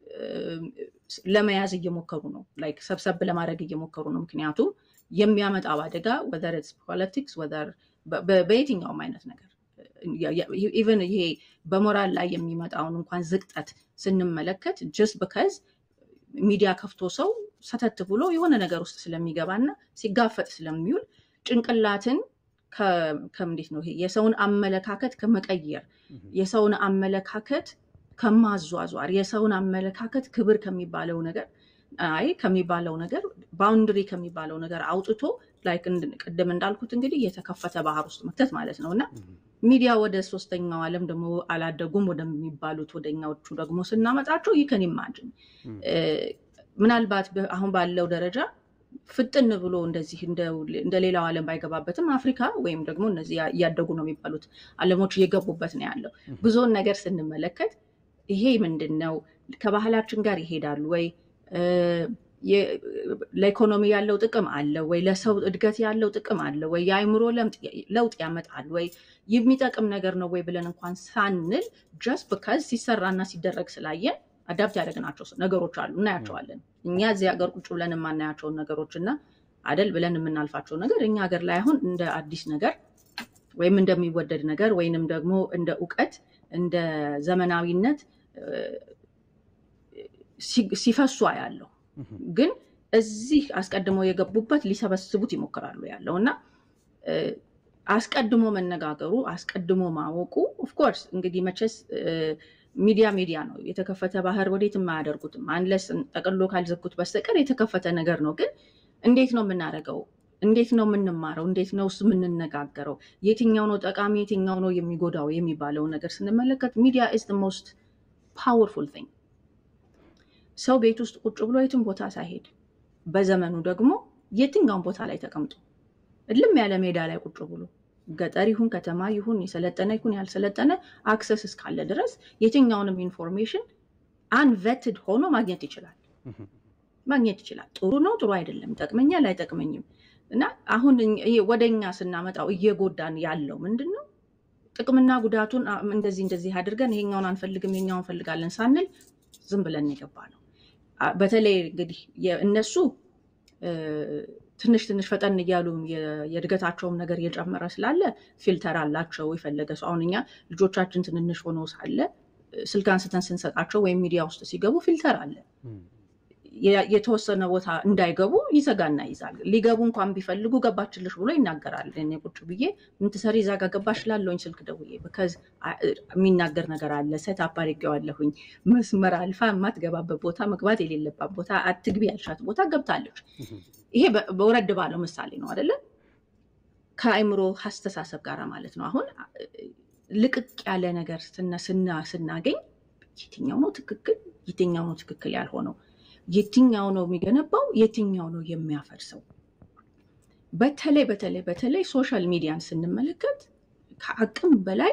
ለመያዝ እየሞከሩ ነው። ላይክ ሰብሰብ ለማድረግ እየሞከሩ ነው። ምክንያቱም የሚያመጣው አደጋ whether it's politics whether በየትኛውም አይነት ነገር ኢቨን ይሄ በሞራል ላይ የሚመጣውን እንኳን ዝቅጠት ስንመለከት just because ሚዲያ ከፍቶ ሰው ሰተት ብሎ የሆነ ነገር ውስጥ ስለሚገባና ሲጋፈጥ ስለሚውል ጭንቅላትን ከእንዴት ነው ይሄ የሰውን አመለካከት ከመቀየር የሰውን አመለካከት ከማዟዟር የሰውን አመለካከት ክብር ከሚባለው ነገር ባውንደሪ ከሚባለው ነገር አውጥቶ ላይክ ቅድም እንዳልኩት እንግዲህ የተከፈተ ባህር ውስጥ መክተት ማለት ነውና ሚዲያ ወደ ሶስተኛው ዓለም ደግሞ አላደጉም ወደሚባሉት ወደኛዎቹ ደግሞ ስናመጣቸው ይከን ኢማጂን ምናልባት አሁን ባለው ደረጃ ፍጥን ብሎ እንደዚህ እንደ ሌላው ዓለም ባይገባበትም አፍሪካ ወይም ደግሞ እነዚህ ያደጉ ነው የሚባሉት ዓለሞች እየገቡበት ነው ያለው። ብዙውን ነገር ስንመለከት ይሄ ምንድነው ከባህላችን ጋር ይሄዳሉ ወይ ለኢኮኖሚ ያለው ጥቅም አለ ወይ ለሰው እድገት ያለው ጥቅም አለ ወይ የአይምሮ ለውጥ ያመጣል ወይ የሚጠቅም ነገር ነው ወይ ብለን እንኳን ሳንል just because ሲሰራና ሲደረግ ስላየን አዳፕት ያደረግናቸው ነገሮች አሉ እናያቸዋለን። እኛ እዚህ ሀገር ቁጭ ብለን የማናያቸው ነገሮችና አይደል ብለን የምናልፋቸው ነገር እኛ ሀገር ላይ አሁን እንደ አዲስ ነገር ወይም እንደሚወደድ ነገር ወይንም ደግሞ እንደ ዕውቀት እንደ ዘመናዊነት ሲፈሱ ያለው ግን እዚህ አስቀድሞ የገቡበት ሊሰበስቡት ይሞክራሉ ያለውና አስቀድሞ መነጋገሩ አስቀድሞ ማወቁ ኦፍ ኮርስ እንግዲህ መቼስ ሚዲያ ነው የተከፈተ ባህር ወዴትም አያደርጉትም አንለስ ጠቅሎ ካልዘጉት በስተቀር የተከፈተ ነገር ነው። ግን እንዴት ነው የምናደርገው? እንዴት ነው የምንማረው? እንዴት ነው እሱ የምንነጋገረው? የትኛው ነው ጠቃሚ የትኛው ነው የሚጎዳው የሚባለው ነገር ስንመለከት ሚዲያ is the most powerful thing። ሰው ቤት ውስጥ ቁጭ ብሎ የትም ቦታ ሳይሄድ በዘመኑ ደግሞ የትኛውን ቦታ ላይ ተቀምጦ እልም ያለ ሜዳ ላይ ቁጭ ብሎ ገጠር ይሁን ከተማ ይሁን የሰለጠነ ይሁን ያልሰለጠነ አክሰስ እስካለ ድረስ የትኛውንም ኢንፎርሜሽን አንቬትድ ሆኖ ማግኘት ይችላል። ጥሩ ነው ጥሩ አይደለም ይጠቅመኛል አይጠቅመኝም እና አሁን ወደኛ ስናመጣው እየጎዳን ያለው ምንድነው ጥቅምና ጉዳቱን እንደዚህ አድርገን ይሄኛውን አንፈልግም ይሄኛውን እንፈልጋለን ሳንል ዝም ብለን የገባነው። በተለይ እንግዲህ እነሱ ትንሽ ፈጠን እያሉ የእድገታቸውም ነገር እየጨመረ ስላለ ፊልተር አላቸው የፈለገ ሰው። አሁን እኛ ልጆቻችን ትንንሽ ሆኖ ሳለ ስልክ አንስተን ስንሰጣቸው ወይም ሚዲያ ውስጥ ሲገቡ ፊልተር አለ። የተወሰነ ቦታ እንዳይገቡ ይዘጋና ይዛል ሊገቡ እንኳን ቢፈልጉ ገባችልሽ ብሎ ይናገራል እኔ ቁጭ ብዬ ምን ትሰሪ ዛጋ ገባሽ ላለውኝ ስልክ ደውዬ because የሚናገር ነገር አለ ሴታፕ አድርጌዋለሁኝ መስመር አልፋ ማትገባበት ቦታ መግባት የሌለባት ቦታ አትግቢ ያልሻት ቦታ ገብታለች ይሄ በወረድ ባለው ምሳሌ ነው አይደለ ከአይምሮ አስተሳሰብ ጋር ማለት ነው አሁን ልቅቅ ያለ ነገር ስናገኝ የትኛው ነው ትክክል ያልሆነው የትኛው ነው የሚገነባው የትኛው ነው የሚያፈርሰው በተለይ ሶሻል ሚዲያን ስንመለከት ከአቅም በላይ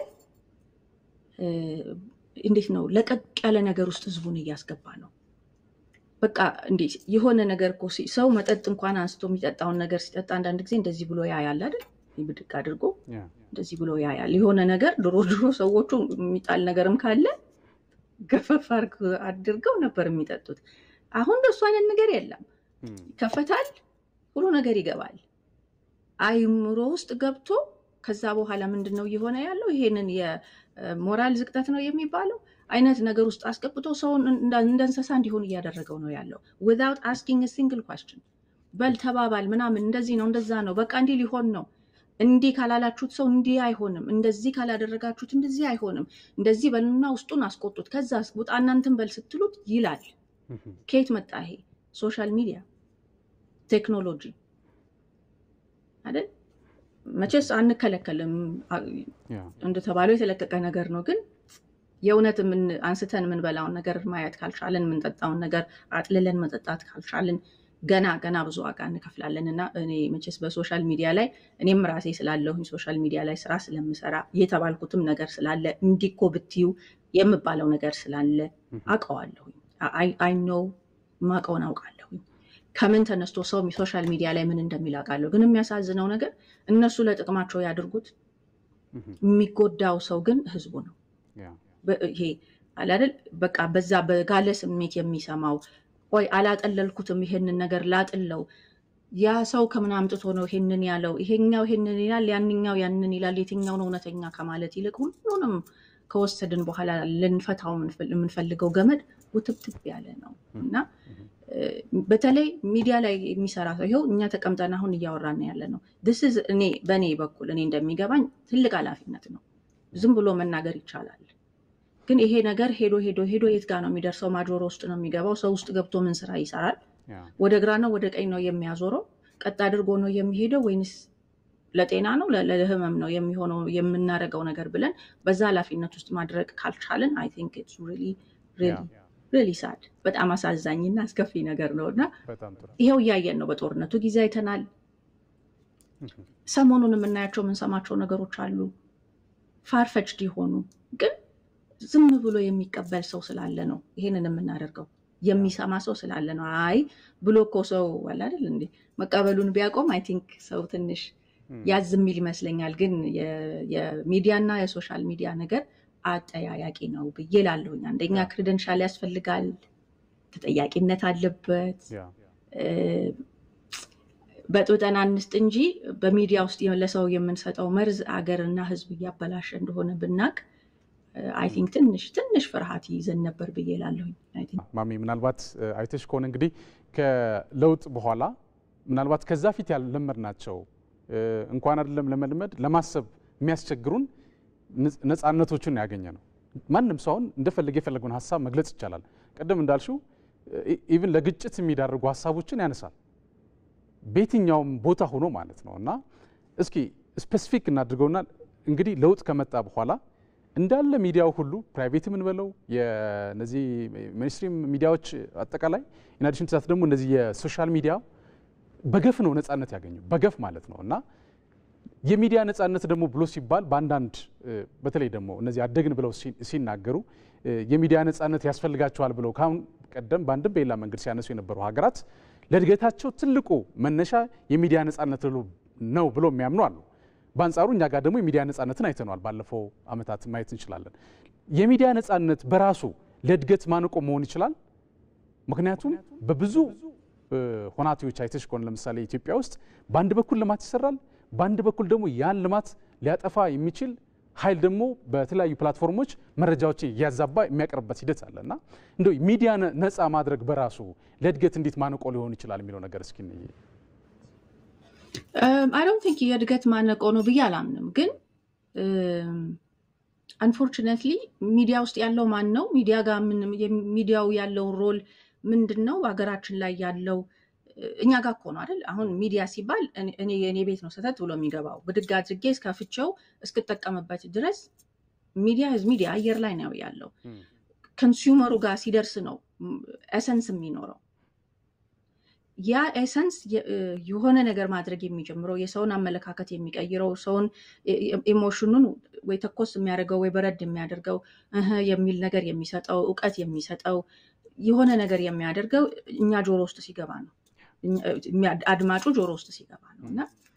እንዴት ነው ለቀቅ ያለ ነገር ውስጥ ህዝቡን እያስገባ ነው በቃ እንዴ የሆነ ነገር እኮ ሰው መጠጥ እንኳን አንስቶ የሚጠጣውን ነገር ሲጠጣ አንዳንድ ጊዜ እንደዚህ ብሎ ያያል አይደል ይብድቅ አድርጎ እንደዚህ ብሎ ያያል የሆነ ነገር ድሮ ሰዎቹ የሚጣል ነገርም ካለ ገፈፍ አድርገው ነበር የሚጠጡት አሁን ደሱ አይነት ነገር የለም ከፈታል ሁሉ ነገር ይገባል አይምሮ ውስጥ ገብቶ ከዛ በኋላ ምንድነው ይሆነ ያለው ይሄንን የሞራል ዝቅጠት ነው የሚባለው አይነት ነገር ውስጥ አስቀብጦ ሰው እንደንሰሳ እንዲሆን ያደረገው ነው ያለው without asking a single question በል ተባባል ምናምን እንደዚህ ነው እንደዛ ነው በቃ እንዲ ሊሆን ነው እንዲ ካላላችሁት ሰው እንዲ አይሆንም እንደዚህ ካላደረጋችሁት እንደዚህ አይሆንም እንደዚህ በልና ውስጡን አስቆጡት ከዛ አስቆጣ እናንተም በል ስትሉት ይላል ከየት መጣ ይሄ ሶሻል ሚዲያ ቴክኖሎጂ አይደል መቼስ አንከለከልም እንደተባለው የተለቀቀ ነገር ነው ግን የእውነት ምን አንስተን ምን በላውን ነገር ማየት ካልቻለን ምን ጠጣውን ነገር አጥልለን መጠጣት ካልቻለን ገና ብዙ ዋጋ እንከፍላለንና እኔ መቼስ በሶሻል ሚዲያ ላይ እኔም ራሴ ስላለሁኝ ሶሻል ሚዲያ ላይ ስራ ስለምሰራ የተባልኩትም ነገር ስላለ እንዲኮ ብትዩ የምባለው ነገር ስላለ አቀዋለሁኝ I know ማቀውን አውቃለሁኝ ከምን ተነስቶ ሰው ሶሻል ሚዲያ ላይ ምን እንደሚላቃለው ግን የሚያሳዝነው ነገር እነሱ ለጥቅማቸው ያድርጉት የሚጎዳው ሰው ግን ህዝቡ ነው ይሄ አይደል በቃ በዛ በጋለ ስሜት የሚሰማው ወይ አላጠለልኩትም ይሄንን ነገር ላጥለው ያ ሰው ከምን አምጥቶ ነው ይሄንን ያለው ይሄኛው ይሄንን ይላል ያንኛው ይላል የትኛው ነው እውነተኛ ከማለት ይልቅ ሁሉንም ከወሰድን በኋላ ልንፈታው የምንፈልገው ገመድ ውትብትብ ያለ ነው እና በተለይ ሚዲያ ላይ የሚሰራ ሰው ይሄው እኛ ተቀምጠን አሁን እያወራን ያለ ነው this is በኔ በኩል እኔ እንደሚገባኝ ትልቅ ኃላፊነት ነው ዝም ብሎ መናገር ይቻላል ግን ይሄ ነገር ሄዶ የት ጋር ነው የሚደርሰው ማጆሮ ውስጥ ነው የሚገባው ሰው ውስጥ ገብቶ ምን ስራ ይሰራል ወደ ግራ ነው ወደ ቀኝ ነው የሚያዞረው ቀጥ አድርጎ ነው የሚሄደው ወይንስ ለጤና ነው ለህመም ነው የሚሆነው የምናረጋው ነገር ብለን በዛ ኃላፊነት ውስጥ ማድረግ ካልቻለን I think it's really sad በጣም አሳዛኝና አስከፊ ነገር ነውና ይሄው ያየን ነው በጦርነቱ ጊዜ አይተናል ሰሞኑን የምናያቸው የምንሰማቸው ነገሮች አሉ ፋርፈችድ ይሆኑ ግን ዝም ብሎ የሚቀበል ሰው ስላለ ነው ይሄንን የምናደርገው የሚሰማ ሰው ስላለ ነው አይ ብሎ እኮ ሰው አለ አይደል እንዴ መቀበሉን ቢያቆም I think ሰው ትንሽ ያዝሚል ይመስለኛል ግን የሚዲያና የሶሻል ሚዲያ ነገር አጠያያቂ ነው በየላለሁኝ አንደኛ ክሬደንሻል ያስፈልጋል ተጠያቂነት አለበት በጥጠና አንስት እንጂ በሚዲያ ውስጥ ለሰው የምንሰጠው መርዝ አገርና ህዝብ ያበላሽ እንደሆነ ብናቅ I think ትንሽ ፍርሃት ይዘን ነበር በየላለሁኝ I think ማሚ ምናልባት አይተሽ ከሆነ እንግዲህ ከለውጥ በኋላ ምናልባት ከዛ ፊት ያለመድናቸው እንኳን አይደለም ለመልመድ ለማሰብ የሚያስቸግሩን ነፃነቶችን ያገኘ ነው ማንንም ሰው እንደፈለገ የፈለገውን ሐሳብ መግለጽ ይችላል ቀደም እንዳልሽው ኢቭን ለግጭት የሚዳርጉ ሐሳቦችን ያነሳል በየትኛውም ቦታ ሆኖ ማለት ነውና እስኪ ስፔሲፊክ እናድርገውና እንግዲህ ለውጥ ከመጣ በኋላ እንዳለ ሚዲያው ሁሉ ፕራይቬት ምን በለው የነዚህ ሚኒስትሪም ሚዲያዎች አጠቃላይ in addition to that ደግሞ እነዚህ የሶሻል ሚዲያ በገፍ ነው ነፃነት ያገኘው በገፍ ማለት ነውና የሚዲያ ነፃነት ደግሞ ብሎ ሲባል ባንዳንድ በተለይ ደግሞ እነዚህ አደግን ብለው ሲናገሩ የሚዲያ ነፃነት ያስፈልጋቸዋል ብለው ካሁን ቀደም ባንድም በሌላ መንገድ ሲያነሱ የነበሩ ሀገራት ለድገታቸው ትልቁ መነሻ የሚዲያ ነፃነት ነው ብሎ የሚያምኑ አሉ ባንጻሩ እኛ ጋር ደግሞ የሚዲያ ነፃነትን አይተናል ባለፈው አመታት ማየት እንችላለን የሚዲያ ነፃነት በራሱ ለድገት ማነቆ መሆን ይችላል ምክንያቱም በብዙ ሆናቲዎች አይተሽ ከሆነ ለምሳሌ ኢትዮጵያ ውስጥ ባንድ በኩል ልማት ይሰራል ባንድ በኩል ደግሞ ያን ልማት ሊያጠፋ የሚችል ኃይል ደግሞ በተለያዩ ፕላትፎርሞች መረጃዎችን ያዛባ የሚያቀርብበት ሂደት አለና እንደው ሚዲያ ነፃ ማድረግ በራሱ ለእድገት እንዴት ማነቆ ሊሆን ይችላል የሚለው ነገር እስኪ ነው I don't think የእድገት ማነቆ ነው ብዬ አላምንም ግን unfortunately ሚዲያ ውስጥ ያለው ማን ነው ሚዲያ ጋር ሚዲያው ያለው ሮል ምንድነው በአገራችን ላይ ያለው እኛ ጋር እኮ ነው አይደል አሁን ሚዲያ ሲባል እኔ ቤት ነው ሰተት ብሎ የሚገባው ብድግ አድርጌ እስከፍቼው እስክጠቀምበት ድረስ ሚዲያ አየር ላይ ነው ያለው ኮንሱመሩ ጋር ሲደርስ ነው ኤሰንስ የሚኖረው ያ ኤሰንስ የሆነ ነገር ማድረግ የሚጀምረው የሰውን አመለካከት የሚቀይረው ሰውን ኢሞሽኑን ወይ ተኮስ የሚያደርገው ወይ በረድ የሚያደርገው የሚል ነገር የሚሰጠው ዕውቀት የሚሰጠው የሆነ ነገር የሚያደርገው እኛ ጆሮ ውስጥ ሲገባ ነው አድማጩ ጆሮ ውስጥ ሲገባ ነውና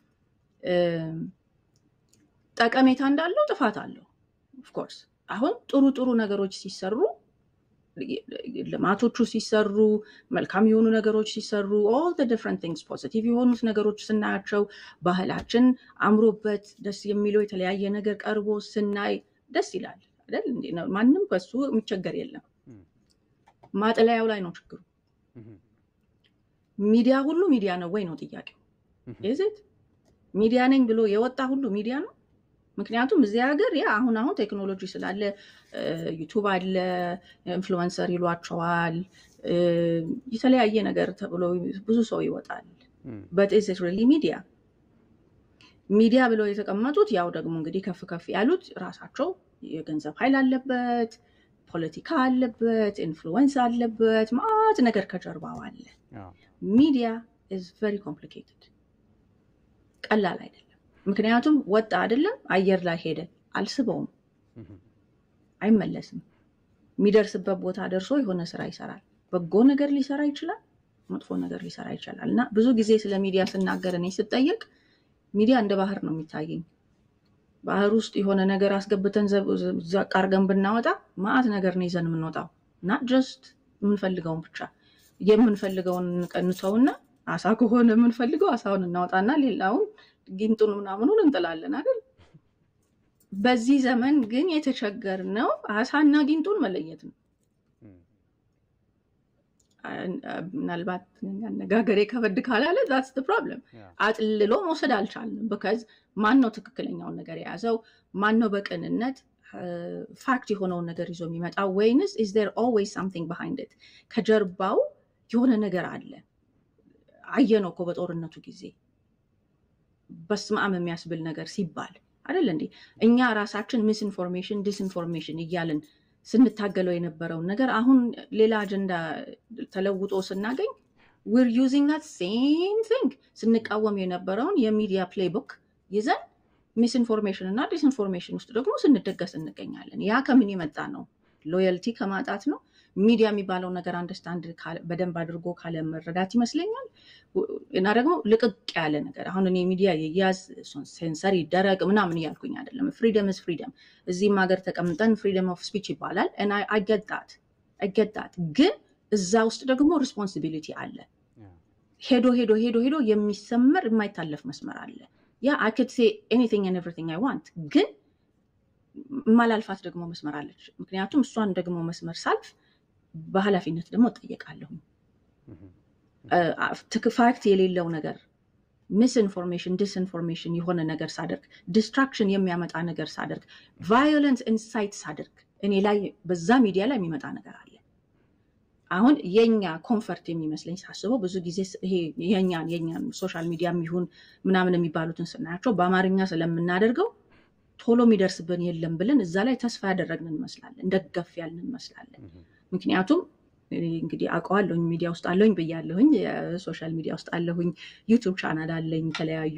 ጠቀሜታ እንዳለው ጥፋት አለው of course አሁን ጥሩ ነገሮች ሲሰሩ ልማቶቹ ሲሰሩ መልካም የሆኑ ነገሮች ሲሰሩ all the different things positive የሆኑት ነገሮች ስናያቸው ባህላችን አምሮበት ደስ የሚለው የተለያየ ነገር ቀርቦ ስናይ ደስ ይላል አይደል እንዴ ማንንም በሱ የሚቸገር የለም ማጥላያው ላይ ነው ችግሩ ሚዲያ ሁሉ ሚዲያ ነው ወይ ነው ጥያቄው is it ሚዲያ ነኝ ብሎ የወጣ ሁሉ ሚዲያ ነው ምክንያቱም እዚህ ሀገር ያ አሁን ቴክኖሎጂ ስላለ ዩቲዩብ አለ ኢንፍሉዌንሰር ይሏቸዋል የተለያየ ነገር ተብሎ ብዙ ሰው ይወጣል but is it really ሚዲያ ብለው የተቀመጡት ያው ደግሞ እንግዲህ ከፍ ያሉት ራሳቸው የገንዘብ ኃይል አለበት ፖለቲካ አለበት ኢንፍሉዌንስ አለበት ማለት ነገር ከጀርባው አለ ሚዲያ is very complicated ቀላል አይደለም ምክንያቱም ወጣ አይደለም አየር ላይ ሄደ አልስበውም አይመለስም የሚደርስበት ቦታ ደርሶ የሆነ ስራ ይሰራል በጎ ነገር ሊሰራ ይችላል መጥፎ ነገር ሊሰራ ይችላልና ብዙ ጊዜ ስለ ሚዲያ ስናገር እኔ ስጠየቅ ሚዲያ እንደ ባህር ነው የሚታየኝ ባህር ውስጥ የሆነ ነገር አስገብተን ዘቃርገን ብናወጣ ማአት ነገር ነው ይዘን የምንወጣው not just የምንፈልገውን ብቻ የምንፈልገውን ቀንተውና አሳ ከሆነ የምንፈልገው አሳውን እናወጣና ሌላውን ጊንጡን ምናምኑን እንጥላለን አይደል በዚህ ዘመን ግን የተቸገርነው አሳና ጊንጡን መለየት ነው ምናልባት አነጋገሬ ከበድ ካላለ that's the problem አጥልሎ መውሰድ አልቻልንም because ማን ነው ትክክለኛውን ነገር የያዘው ማን ነው በቅንነት ፋክት የሆነውን ነገር ይዞ የሚመጣው ወይንስ is there always something behind it ከጀርባው የሆነ ነገር አለ አየነው እኮ በጦርነቱ ጊዜ በስማም የሚያስብል ነገር ሲባል አይደል እንዴ እኛ ራሳችን ሚስኢንፎርሜሽን ዲስኢንፎርሜሽን እያልን ስንታገለው የነበረው ነገር አሁን ሌላ አጀንዳ ተለውጦ ስናገኝ we're using that same thing ስንቃወም የነበረውን የሚዲያ ፕሌይቡክ ይዘን ሚስኢንፎርሜሽን እና ዲስኢንፎርሜሽን ውስጥ ደግሞ ስንደገስ እንገኛለን ያ ከምን ይመጣ ነው ሎያልቲ ከማጣት ነው ሚዲያ የሚባለው ነገር አንደርስታንድ በደንብ አድርጎ ካለ መረዳት ይመስለኛል እና ደግሞ ልቅቅ ያለ ነገር አሁን እኔ ሚዲያ የያዝ ሴንሰር ይደረግ ምናምን ያልኩኝ አይደለም ፍሪደም is freedom እዚህም ሀገር ተቀምጠን freedom of speech ይባላል and I get that ግን እዛ ውስጥ ደግሞ responsibility አለ ሄዶ የሚሰመር የማይታለፍ መስመር አለ ያ I could say anything and everything I want ግን ማላልፋት ደግሞ መስመር አለች ምክንያቱም እሷን ደግሞ መስመር ሳልፍ በኃላፊነት ደግሞ ተጠየቃለሁ ፋክት የሌለው ነገር ሚስኢንፎርሜሽን ዲስኢንፎርሜሽን የሆነ ነገር ሳደርግ ዲስትራክሽን የሚያመጣ ነገር ሳደርግ ቫዮለንስ ኢንሳይት ሳደርግ እኔ ላይ በዛ ሚዲያ ላይ የሚመጣ ነገር አለ አሁን የኛ ኮምፎርት የሚመስለኝ ሳስበው ብዙ ጊዜ ይሄ የኛን ሶሻል ሚዲያም ይሁን ምናምን የሚባሉትን ስናያቸው በአማርኛ ስለምናደርገው ቶሎ የሚደርስብን የለም ብለን እዛ ላይ ተስፋ ያደረግን እንመስላለን እንደገፍ ያልን እንመስላለን ምክንያቱም እንግዲህ አውቀዋለሁ ሚዲያ ውስጥ አለኝ በያለሁኝ የሶሻል ሚዲያ ውስጥ አለሁኝ ዩቲዩብ ቻናል አለኝ ተለያዩ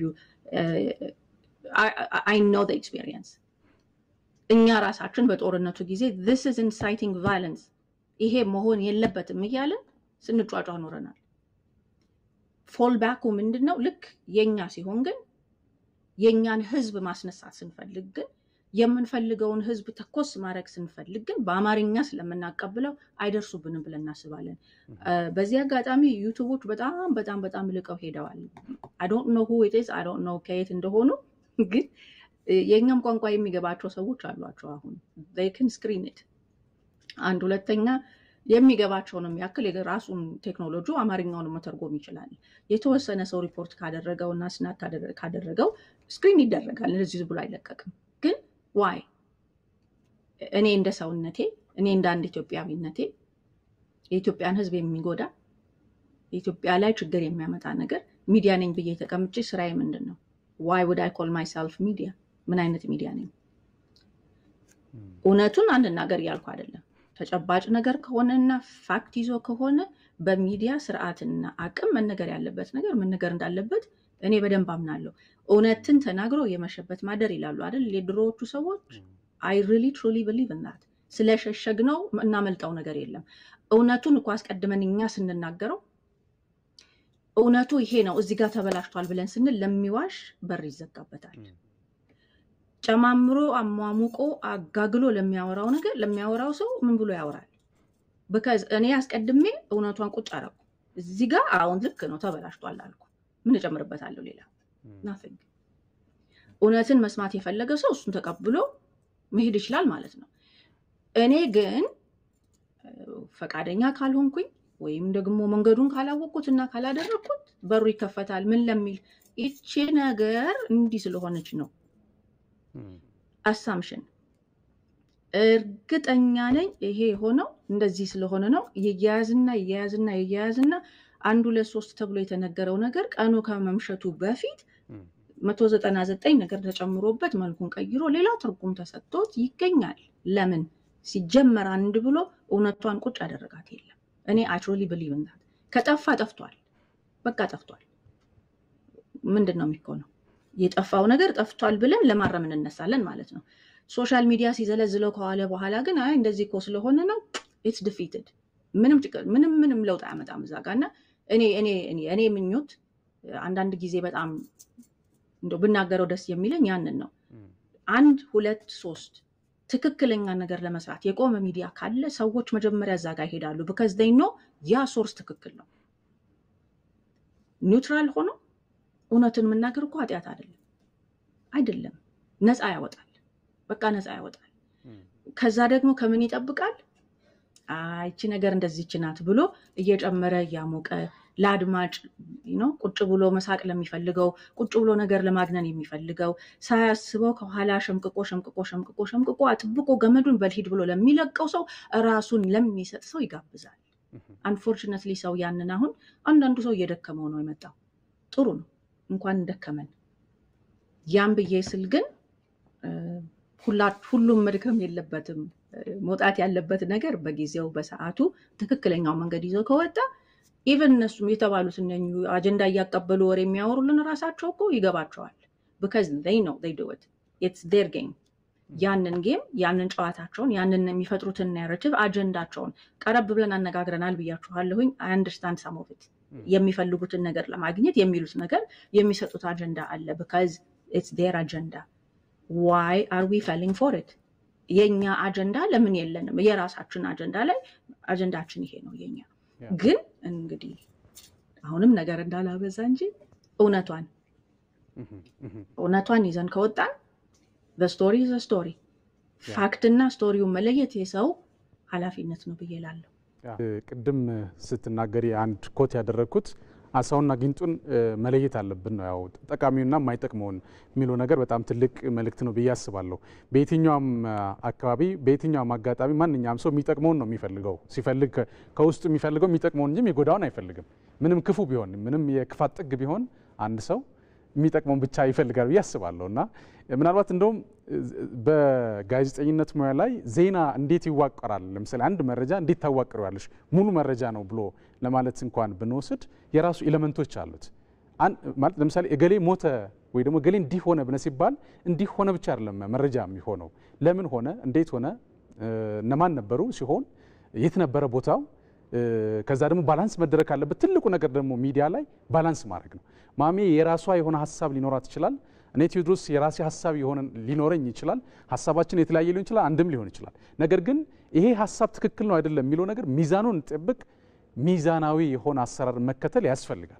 I know the experience እኛ ራሳችን በጦርነቱ ጊዜ this is inciting violence ይሄ መሆን የለበትም እያልን ስንጫጫ ኖረናል ፎል ባኩ ምንድነው ልክ የኛ ሲሆን ግን የኛን ህዝብ ማስነሳት ስንፈልግ ግን የምንፈልገውን ህዝብ ተኮስ ማድረግ ስንፈልግ ግን በአማርኛ ስለምናቀብለው አይደርሱብንም ብለን እናስባለን በዚህ አጋጣሚ ዩቲዩቦች በጣም ልቀው ሄደዋል I don't know who it is I don't know ከየት እንደሆኑ ግን የኛም ቋንቋ የሚገባቸው ሰዎች አሏቸው አሁን they can screen it አንድ ሁለተኛ የሚገባቸው ነው የሚያክል የራሱን ቴክኖሎጂ አማርኛውን መተርጎም ይችላል የተወሰነ ሰው ሪፖርት ካደረገውና ስናት ካደረገው ስክሪን ይደረጋል እንደዚህ ብሎ አይለቀቅም ግን why እኔ እንደ ሰውነቴ እኔ እንደ አንድ ኢትዮጵያዊነቴ የኢትዮጵያን ህዝብ የሚጎዳ ኢትዮጵያ ላይ ችግር የሚያመጣ ነገር ሚዲያ ነኝ ብዬ ተቀምጬ ስራዬ ምንድነው why would I call myself media ምን አይነት ሚዲያ ነኝ እውነቱን አንድ ነገር ያልኩ አይደለም ተጨባጭ ነገር ከሆነና ፋክት ይዞ ከሆነ በሚዲያ ስርዓትና አቅም መነገር ያለበት ነገር መነገር እንዳለበት እኔ በደንብ አምናለሁ እውነትን ተናግሮ የመሸበት ማደር ይላሉ አይደል የድሮዎቹ ሰዎች I really truly believe in that ስለሸሸግነው እናመልጣው ነገር የለም እውነቱን እኮ አስቀድመን እኛ ስንናገረው እውነቱ ይሄ ነው እዚህ ጋር ተበላሽቷል ብለን ስንል ለሚዋሽ በር ይዘጋበታል ጨማምሮ አሟሙቆ አጋግሎ ለሚያወራው ነገር ለሚያወራው ሰው ምን ብሎ ያወራል because እኔ አስቀድሜ እውነቷን ቁጭ አረኩ እዚህ ጋር አሁን ልክ ነው ተበላሽቷል አልኩ ምን እጨምርበታለሁ ሌላ nothing እውነትን መስማት የፈለገ ሰው እሱን ተቀብሎ መሄድ ይችላል ማለት ነው እኔ ግን ፈቃደኛ ካልሆንኩኝ ወይም ደግሞ መንገዱን ካላወቁትና ካላደረኩት በሩ ይከፈታል ምን ለሚል እቺ ነገር እንዲህ ስለሆነች ነው assumption እርግጠኛ ነኝ ይሄ ሆነው እንደዚህ ስለሆነ ነው ይያዝና 1 2 3 ተብሎ የተነገረው ነገር ቀኑ ከመምሸቱ በፊት 199 ነገር ተጨምሮበት መልኩን ቀይሮ ሌላ ትርጉም ተሰጥቶት ይገኛል ለምን ሲጀመር አንድ ብሎ እውነቷን ቁጭ አደረጋት የለም እኔ I truly believe in that ከጠፋ ጠፍቷል በቃ ጠፍቷል ምንድነው የሚሆነው የጠፋው ነገር ጠፍቷል ብለን ለማረም እንነሳለን ማለት ነው ሶሻል ሚዲያ ሲዘለዝለው ከዋለ በኋላ ግን አይ እንደዚህ እኮ ስለሆነ ነው it's defeated ምንም ለውጥ አያመጣም ዛጋና እኔ ምኞት አንዳንድ ጊዜ በጣም እንደው ብናገረው ደስ የሚለኝ ያንን ነው 1 2 3 ትክክለኛ ነገር ለመስራት የቆመ ሚዲያ ካለ ሰዎች መጀመሪያ ዛጋ ይሄዳሉ because they know ያ ሶርስ ትክክል ነው ኒውትራል ሆኖ እውነትን መናገር እኮ ኃጢያት አይደለም ነፃ ያወጣል በቃ ነፃ ያወጣል ከዛ ደግሞ ከምን ይጠብቃል እቺ ነገር እንደዚህች ናት ብሎ እየጨመረ ያሞቀ ለአድማጭ ቁጭ ብሎ መሳቅ ለሚፈልገው ቁጭ ብሎ ነገር ለማግነን የሚፈልገው ሳያስበው ከኋላ ሸምቅቆ አጥብቆ ገመዱን በልሂድ ብሎ ለሚለቀው ሰው ራሱን ለሚሰጥ ሰው ይጋብዛል unfortunately ሰው ያንን አሁን አንዳንዱ ሰው እየደከመው ነው የመጣው ጥሩ ነው እንኳን ደከመን ያን በየስል ግን ሁሉም መድከም የለበትም መውጣት ያለበት ነገር በጊዜው በሰዓቱ ትክክለኛው መንገድ ይዞ ከወጣ even እነሱም የተባሉት እነኙ አጀንዳ ያቀበሉ ወሬ የሚያወሩልን ራሳቸው እኮ ይገባቸዋል because they know they do it it's their game ያንን ጌም ያንን ጨዋታቸውን ያንን የሚፈጥሩትን ናሬቲቭ አጀንዳቸውን ቀረብ ብለን አነጋግረናል ብያችኋለሁኝ I understand some of it የሚፈልጉትን ነገር ለማግኘት የሚሉት ነገር የሚሰጡት አጀንዳ አለ because it's their agenda why are we falling for it የኛ አጀንዳ ለምን የለንም የራሳችን አጀንዳ ላይ አጀንዳችን ይሄ ነው የኛ ግን እንግዲህ አሁንም ነገር እንዳላበዛ እንጂ እውነቷን ይዘን ከወጣን the story is a story ፋክትና ስቶሪው መለየት የሰው ኃላፊነት ነው ብዬላለሁ ቅድም ስትናገሪ አንድ ኮት ያደረኩት አሳውና ጊንጡን መለየት አለብን ነው ያው ጠቃሚውና ማይጠቅመውን የሚለው ነገር በጣም ትልቅ መልእክት ነው በያስባለሁ በየትኛውም አካባቢ በየትኛውም አጋጣሚ ማንኛውም ሰው የሚጠቅመውን ነው የሚፈልገው ሲፈልግ ከውስጡ የሚፈልገው የሚጠቅመውን እንጂ የሚጎዳውን አይፈልግም ምንም ክፉ ቢሆን ምንም የክፋት ጥግ ቢሆን አንድ ሰው የሚጠቅመውን ብቻ ይፈልጋል ያስባለሁና ምናልባት እንደውም በጋዜጠኝነት ሙያ ላይ ዜና እንዴት ይዋቀራል ለምሳሌ አንድ መረጃ እንዴት ታዋቅራለሽ ሙሉ መረጃ ነው ብሎ ለማለት እንኳን ብንወስድ የራሱ ኤሌመንቶች አሉት ማለት ለምሳሌ እገሌ ሞተ ወይ ደግሞ እገሌ እንዲህ ሆነ ብነ ሲባል እንዲህ ሆነ ብቻ አይደለም መረጃ የሚሆነው ለምን ሆነ እንዴት ሆነ እነማን ነበሩ ሲሆን የት ነበረ ቦታው ከዛ ደግሞ ባላንስ መደረክ አለበት ትልቁ ነገር ደግሞ ሚዲያ ላይ ባላንስ ማድረግ ነው ማሚ የራሷ የሆነ ሐሳብ ሊኖራት ይችላል እኔ ቴዎድሮስ የራሴ ሐሳብ የሆነ ሊኖረኝ ይችላል ሐሳባችን የተለያየ ሊሆን ይችላል አንድም ሊሆን ይችላል ነገር ግን ይሄ ሐሳብ ትክክል ነው አይደለም የሚለው ነገር ሚዛኑን ጥብቅ ሚዛናዊ የሆነ አሰራር መከተል ያስፈልጋል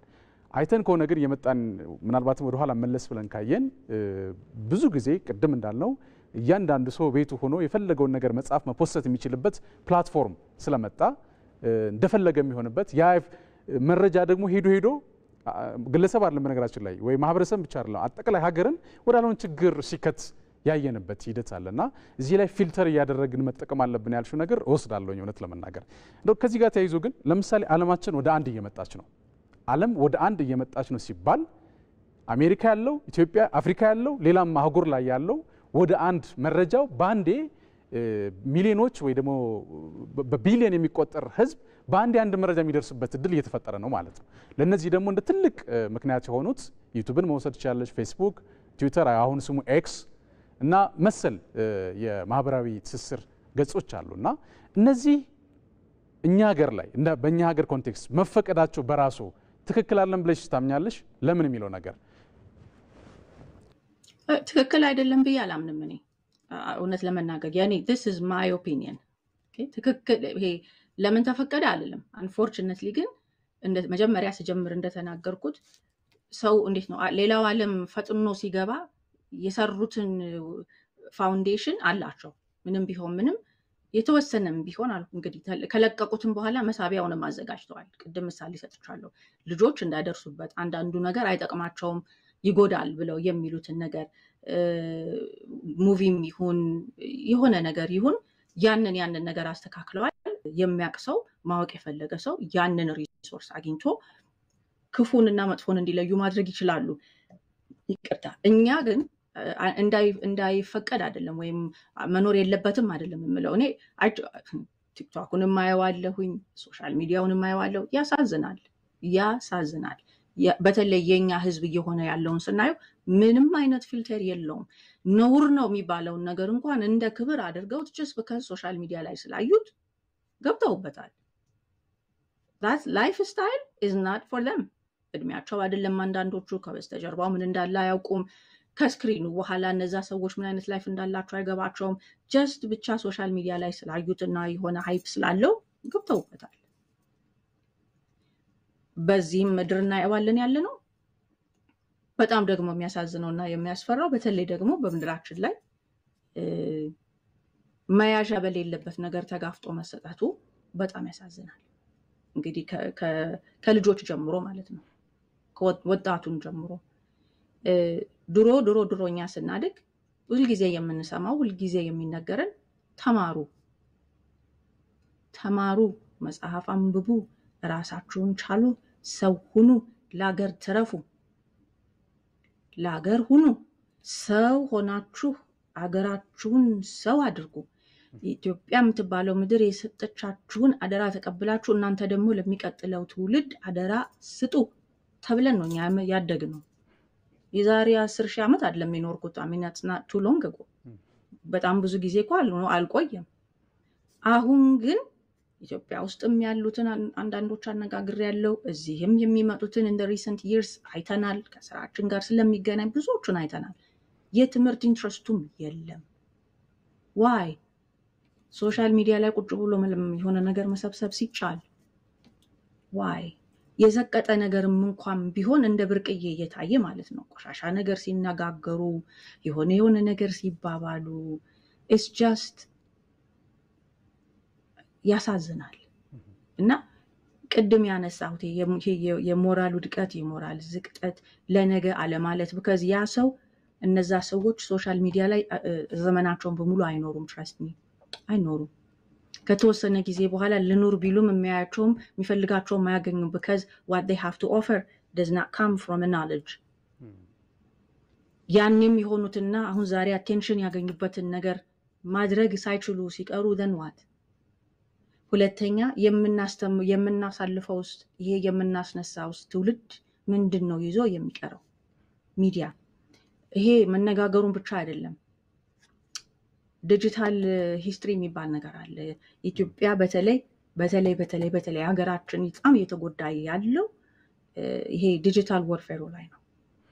አይተን ከሆነ ግን የመጣን ምናልባትም ወደ ኋላ መለስ ብለን ካየን ብዙ ጊዜ ቅድም እንዳልነው እያንዳንዱ ሰው ቤቱ ሆኖ የፈለገውን ነገር መጻፍ መፖስት የሚችልበት ፕላትፎርም ስለመጣ እንደፈለገ የሚሆንበት ያ መረጃ ደግሞ ሄዶ ግለሰብ አይደለም በነገራችን ላይ ወይ ማህበረሰብ ብቻ አይደለም አጠቃላይ ሀገርን ወዳለውን ችግር ሲከት ያየንበት ሂደት አለና እዚህ ላይ ፊልተር ያደረግን መጠቀም አለብን ያልሽው ነገር ወስዳለሁኝ እውነት ለመናገር እንደው ከዚህ ጋር ተያይዞ ግን ለምሳሌ ዓለማችን ወደ አንድ እየመጣች ነው ዓለም ወደ አንድ እየመጣች ነው ሲባል አሜሪካ ያለው ኢትዮጵያ አፍሪካ ያለው ሌላም አህጉር ላይ ያለው ወደ አንድ መረጃው ባንዴ ሚሊዮኖች ወይ ደግሞ በቢሊዮን የሚቆጠር ህዝብ ባንዴ አንድ መረጃ የሚደርስበት እድል እየተፈጠረ ነው ማለት ነው ለነዚህ ደግሞ እንደ ትልቅ ምክንያት የሆኑት ዩቲዩብን መውሰድ ይችላልሽ ፌስቡክ ትዊተር አሁን ስሙ ኤክስ እና መሰል የማህበራዊ ትስስር ገጾች አሉና እነዚህ እኛ ሀገር ላይ እንደ በእኛ ሀገር ኮንቴክስት መፈቀዳቸው በራሱ ትክክል አይደለም ብለሽ ታምኛለሽ ለምን የሚለው ነገር ትክክል አይደለም ብዬ አላምንም እኔ እውነት ለመናገር ያኔ this is my opinion ትክክል ይሄ ለምን ተፈቀደ አይደለም unfortunately ግን እንደ መጀመሪያ ሲጀምር እንደተናገርኩት ሰው እንዴት ነው ሌላው ዓለም ፈጥኖ ሲገባ የሰሩትን ፋውንዴሽን አላቸው ምንም ቢሆን የተወሰነም ቢሆን አልኩ እንግዲህ ከለቀቁትም በኋላ መሳቢያውንም አዘጋጅተዋል ቅድም ምሳሌ ሰጥቻለሁ ልጆች እንዳይደርሱበት አንዳንዱ ነገር አይጠቅማቸውም ይጎዳል ብለው የሚሉትን ነገር ሙቪም ይሁን የሆነ ነገር ይሁን ያንን ነገር አስተካክለዋል የሚያቅሰው ማወቅ የፈለገ ሰው ያንን ሪሶርስ አግኝቶ ክፉንና መጥፎን እንዲለዩ ማድረግ ይችላሉ ይቅርታ እኛ ግን እንዳይፈቀድ አይደለም ወይም መኖር የለበትም አይደለም የምለው እኔ ቲክቶክንም ማየዋለሁኝ ሶሻል ሚዲያውንም ማየዋለሁ ያሳዝናል በተለይ የኛ ህዝብ እየሆነ ያለውን ስናየው ምንም አይነት ፊልተር የለውም ነውር ነው የሚባለው ነገር እንኳን እንደ ክብር አድርገው just because ሶሻል ሚዲያ ላይ ስላዩት ገብተውበታል that lifestyle is not for them እድሜያቸው አይደለም አንዳንዶቹ ከበስተጀርባው ምን እንዳለ አያውቁም ከስክሪኑ በኋላ እነዛ ሰዎች ምን አይነት ላይፍ እንዳላቸው አይገባቸውም just ብቻ ሶሻል ሚዲያ ላይ ስላዩትና የሆነ ሃይፕ ስላለው ገብተውበታል በዚህም ምድርና ያዋለን ያለ ነው በጣም ደግሞ የሚያሳዝነውና የሚያስፈራው በተለይ ደግሞ በምድራችን ላይ መያዣ በሌለበት ነገር ተጋፍጦ መሰጣቱ በጣም ያሳዝናል እንግዲህ ከልጆች ጀምሮ ማለት ነው ከወጣቱን ጀምሮ ድሮኛ ስናድግ ሁልጊዜ የምንሰማው ሁልጊዜ የሚነገረን ተማሩ መጽሐፍ አንብቡ ራሳችሁን ቻሉ ሰው ሁኑ ለሀገር ትረፉ ለሀገር ሁኑ ሰው ሆናችሁ አገራችሁን ሰው አድርጉ ኢትዮጵያ የምትባለው ምድር የሰጠቻችሁን አደራ ተቀብላችሁ እናንተ ደግሞ ለሚቀጥለው ትውልድ አደራ ስጡ ተብለን ነው ያደግነው የዛሬ 10,000 ዓመት አይደለም የኖርኩት አሚናትና too long ago በጣም ብዙ ጊዜ አልቆየም አሁን ግን ኢትዮጵያ ውስጥም ያሉትን አንዳንዶች አነጋግር ያለው እዚህም የሚመጡትን in the recent years አይተናል ከስራችን ጋር ስለሚገናኝ ብዙዎቹን አይተናል የትምህርት ኢንትረስቱም የለም why ሶሻል ሚዲያ ላይ ቁጭ ብሎ የሆነ ነገር መሰብሰብ ሲቻል why የዘቀጠ ነገርም እንኳን ቢሆን እንደ ብርቅዬ እየታየ ማለት ነው ቆሻሻ ነገር ሲነጋገሩ የሆነ ነገር ሲባባሉ it's just ያሳዝናል እና ቅድም ያነሳሁት የሞራል ውድቀት የሞራል ዝቅጠት ለነገ አለ ማለት because ያ ሰው እነዛ ሰዎች ሶሻል ሚዲያ ላይ ዘመናቸውን በሙሉ አይኖሩም trust me አይኖሩም ከተወሰነ ጊዜ በኋላ ለኑር ቢሉም የሚያያቸውም የሚፈልጋቸው ማያገኙም because what they have to offer does not come from a knowledge ያንንም የሆኑትና አሁን ዛሬ attention ያገኙበትን ነገር ማድረግ ሳይችሉ ሲቀሩ then what ሁለተኛ የምናሳልፈው ይሄ የምናስነሳው ትውልድ ምንድነው ይዞ የሚቀረው ሚዲያ ይሄ መነጋገሩን ብቻ አይደለም ዲጂታል ሂስትሪ የሚባል ነገር አለ ኢትዮጵያ በተለይ ሀገራችን በጣም እየተጎዳ ያለው ይሄ ዲጂታል ወርፌሩ ላይ ነው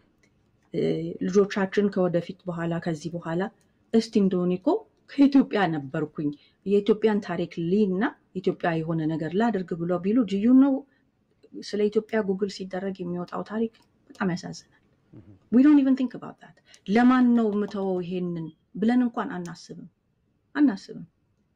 ልጆቻችን ከወደፊት በኋላ ከዚህ በኋላ እስቲ እንደሆነኮ ከኢትዮጵያ ነበርኩኝ የኢትዮጵያን ታሪክ ሊና ኢትዮጵያ የሆነ ነገር ላድርግ ብሎ ቢሉ ጂዩ ነው ስለ ኢትዮጵያ ጉግል ሲደረግ የሚወጣው ታሪክ በጣም ያሳዝናል። we don't even think about that ለማን ነው ምተው ይሄንን ብለን እንኳን አናስብም።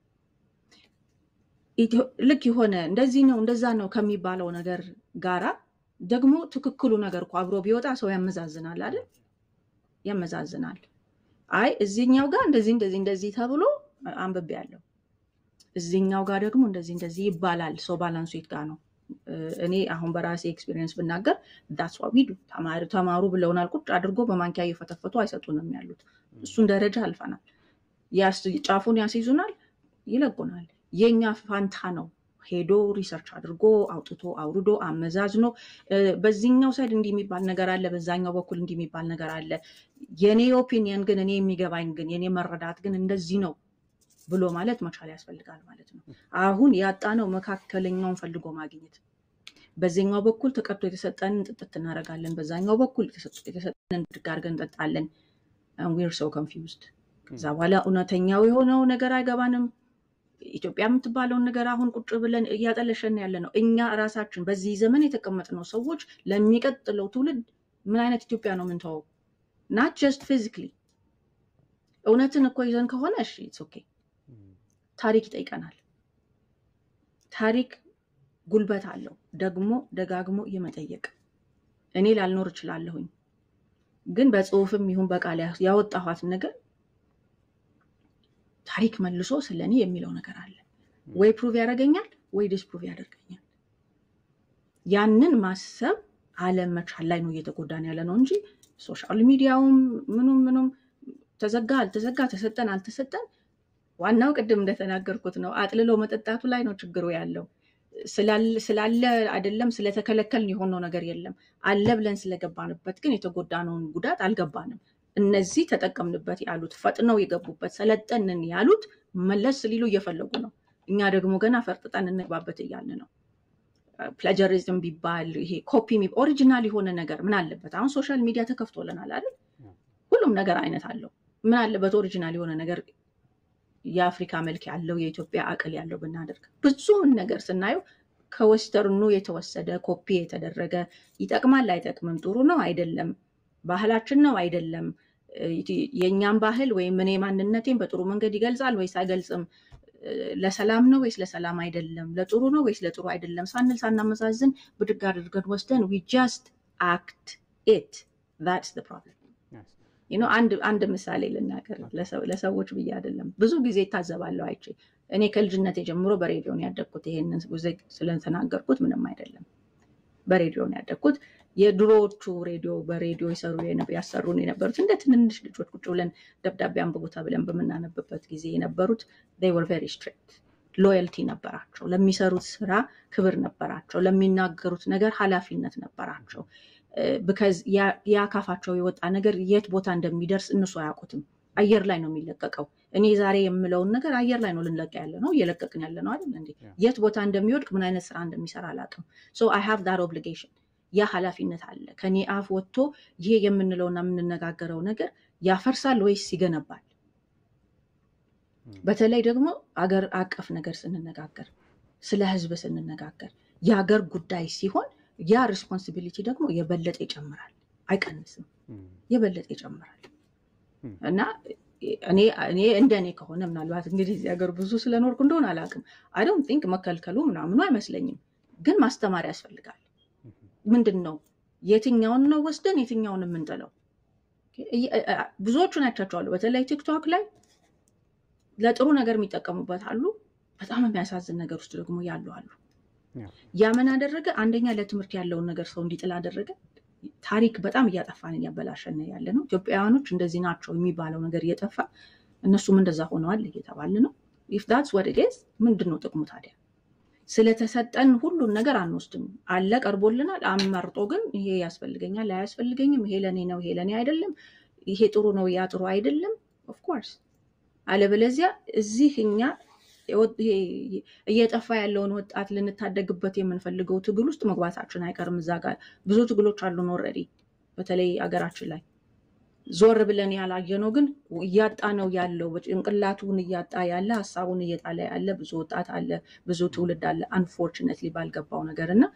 ልክ ይሆነ እንደዚህ ነው እንደዛ ነው ከሚባለው ነገር ጋራ ደግሞ ትክክሉ ነገር እኮ አብሮ ቢወጣ ሰው ያመዛዝናል አይደል? ያመዛዝናል። አይ እዚህኛው ጋር እንደዚህ ተብሎ አንብቤ ያለው እዚህኛው ጋር ደግሞ እንደዚህ ይባላል። ሰው ባላንሱ የት ጋር ነው? እኔ አሁን በራሴ ኤክስፒሪየንስ ብናገር that's what we do ተማሩ ብለውናል። ቁጭ አድርጎ በማንኪያ እየፈተፈቱ አይሰጡንም ያሉት። እሱን ደረጃ አልፈናል። ጫፉን ያስይዙናል፣ ይለቁናል። የኛ ፋንታ ነው ሄዶ ሪሰርች አድርጎ አውጥቶ አውርዶ አመዛዝኖ በዚህኛው ሳይድ እንዲህ የሚባል ነገር አለ፣ በዛኛው በኩል እንዲህ የሚባል ነገር አለ፣ የኔ ኦፒኒየን ግን እኔ የሚገባኝ ግን የኔ መረዳት ግን እንደዚህ ነው ብሎ ማለት መቻል ያስፈልጋል ማለት ነው። አሁን ያጣነው መካከለኛውን ፈልጎ ማግኘት። በዚህኛው በኩል ተቀርቶ የተሰጠንን ጥጥት እናደርጋለን፣ በዛኛው በኩል የተሰጠንን ድጋርገን እንጠጣለን። and we're so confused። ከዛ በኋላ እውነተኛው የሆነው ነገር አይገባንም። ኢትዮጵያ የምትባለውን ነገር አሁን ቁጭ ብለን እያጠለሸን ያለ ነው። እኛ ራሳችን በዚህ ዘመን የተቀመጥነው ሰዎች ለሚቀጥለው ትውልድ ምን አይነት ኢትዮጵያ ነው የምንተወው? not just physically እውነትን እኮ ይዘን ከሆነ እሺ it's okay። ታሪክ ይጠይቀናል። ታሪክ ጉልበት አለው ደግሞ ደጋግሞ የመጠየቅ። እኔ ላልኖር እችላለሁኝ ግን በጽሁፍም ይሁን በቃል ያወጣኋት ነገር ታሪክ መልሶ ስለኔ የሚለው ነገር አለ። ወይ ፕሩቭ ያደርገኛል ወይ ዲስፕሩቭ ያደርገኛል። ያንን ማሰብ አለመቻል ላይ ነው እየተጎዳን ያለ ነው እንጂ ሶሻል ሚዲያውም ምኑም ተዘጋ አልተዘጋ ተሰጠን አልተሰጠን ዋናው ቅድም እንደተናገርኩት ነው። አጥልሎ መጠጣቱ ላይ ነው ችግሩ ያለው። ስላለ አይደለም ስለተከለከልን የሆነው ነገር የለም። አለ ብለን ስለገባንበት ግን የተጎዳነውን ጉዳት አልገባንም። እነዚህ ተጠቀምንበት ያሉት ፈጥነው የገቡበት ሰለጠንን ያሉት መለስ ሊሉ እየፈለጉ ነው። እኛ ደግሞ ገና ፈርጥጠን እንግባበት እያልን ነው። ፕላጀሪዝም ቢባል ይሄ ኮፒ ኦሪጂናል የሆነ ነገር ምን አለበት? አሁን ሶሻል ሚዲያ ተከፍቶልናል አይደል? ሁሉም ነገር አይነት አለው። ምን አለበት ኦሪጂናል የሆነ ነገር የአፍሪካ መልክ ያለው የኢትዮጵያ አቅል ያለው ብናደርግ። ብዙውን ነገር ስናየው ከዌስተርኑ የተወሰደ ኮፒ የተደረገ ይጠቅማል አይጠቅምም፣ ጥሩ ነው አይደለም፣ ባህላችን ነው አይደለም፣ የኛም ባህል ወይም እኔ ማንነቴን በጥሩ መንገድ ይገልጻል ወይስ አይገልጽም፣ ለሰላም ነው ወይስ ለሰላም አይደለም፣ ለጥሩ ነው ወይስ ለጥሩ አይደለም ሳንል ሳናመዛዝን ብድግ አድርገን ወስደን we just act it. That's the problem. አንድ ምሳሌ ልናገር ለሰዎች ብዬ አይደለም፣ ብዙ ጊዜ ታዘባለሁ አይቼ። እኔ ከልጅነቴ ጀምሮ በሬዲዮ ነው ያደግኩት። ይሄንን ስለተናገርኩት ምንም አይደለም። በሬዲዮ ነው ያደግኩት። የድሮዎቹ ሬዲዮ በሬዲዮ ያሰሩን የነበሩት እንደ ትንንሽ ልጆች ቁጭ ብለን ደብዳቤ አንብቡ ተብለን በምናነብበት ጊዜ የነበሩት they were very strict። ሎያልቲ ነበራቸው፣ ለሚሰሩት ስራ ክብር ነበራቸው፣ ለሚናገሩት ነገር ኃላፊነት ነበራቸው። because ያ ካፋቸው የወጣ ነገር የት ቦታ እንደሚደርስ እነሱ አያውቁትም። አየር ላይ ነው የሚለቀቀው። እኔ ዛሬ የምለውን ነገር አየር ላይ ነው ልንለቀ ያለ ነው፣ እየለቀቅን ያለ ነው አይደል እንዴ? የት ቦታ እንደሚወድቅ ምን አይነት ስራ እንደሚሰራ አላውቅም። so I have that obligation። ያ ኃላፊነት አለ። ከኔ አፍ ወጥቶ ይሄ የምንለውና የምንነጋገረው ነገር ያፈርሳል ወይስ ይገነባል? በተለይ ደግሞ አገር አቀፍ ነገር ስንነጋገር፣ ስለ ህዝብ ስንነጋገር፣ የሀገር ጉዳይ ሲሆን ያ ሪስፖንሲቢሊቲ ደግሞ የበለጠ ይጨምራል፣ አይቀንስም፣ የበለጠ ይጨምራል። እና እኔ እንደኔ ከሆነ ምናልባት እንግዲህ እዚህ ሀገር ብዙ ስለኖርኩ እንደሆነ አላውቅም፣ I don't think መከልከሉ ምናምኑ አይመስለኝም፣ ግን ማስተማር ያስፈልጋል። ምንድነው የትኛውን ነው ወስደን የትኛውን የምንጠለው? ብዙዎቹን አይቻቸዋለሁ። በተለይ ቲክቶክ ላይ ለጥሩ ነገር የሚጠቀሙበት አሉ፣ በጣም የሚያሳዝን ነገር ውስጥ ደግሞ ያሉ አሉ። ያ ምን አደረገ? አንደኛ ለትምህርት ያለውን ነገር ሰው እንዲጥል አደረገ። ታሪክ በጣም እያጠፋን እያበላሸን ያለ ነው። ኢትዮጵያውያኖች እንደዚህ ናቸው የሚባለው ነገር እየጠፋ እነሱም እንደዛ ሆነዋል እየተባለ ነው። if that's what it is ምንድነው ጥቅሙ ታዲያ? ስለተሰጠን ሁሉን ነገር አንወስድም። አለ ቀርቦልናል፣ አመርጦ ግን ይሄ ያስፈልገኛል አያስፈልገኝም፣ ይሄ ለኔ ነው ይሄ ለኔ አይደለም፣ ይሄ ጥሩ ነው ያ ጥሩ አይደለም። of course አለበለዚያ እዚህ እኛ እየጠፋ ያለውን ወጣት ልንታደግበት የምንፈልገው ትግል ውስጥ መግባታችን አይቀርም። እዛ ጋር ብዙ ትግሎች አሉን ኦልሬዲ። በተለይ አገራችን ላይ ዞር ብለን ያላየነው ግን እያጣ ነው ያለው፣ በጭንቅላቱን እያጣ ያለ፣ ሐሳቡን እየጣለ ያለ ብዙ ወጣት አለ፣ ብዙ ትውልድ አለ። አንፎርቹኔትሊ ባልገባው ነገርና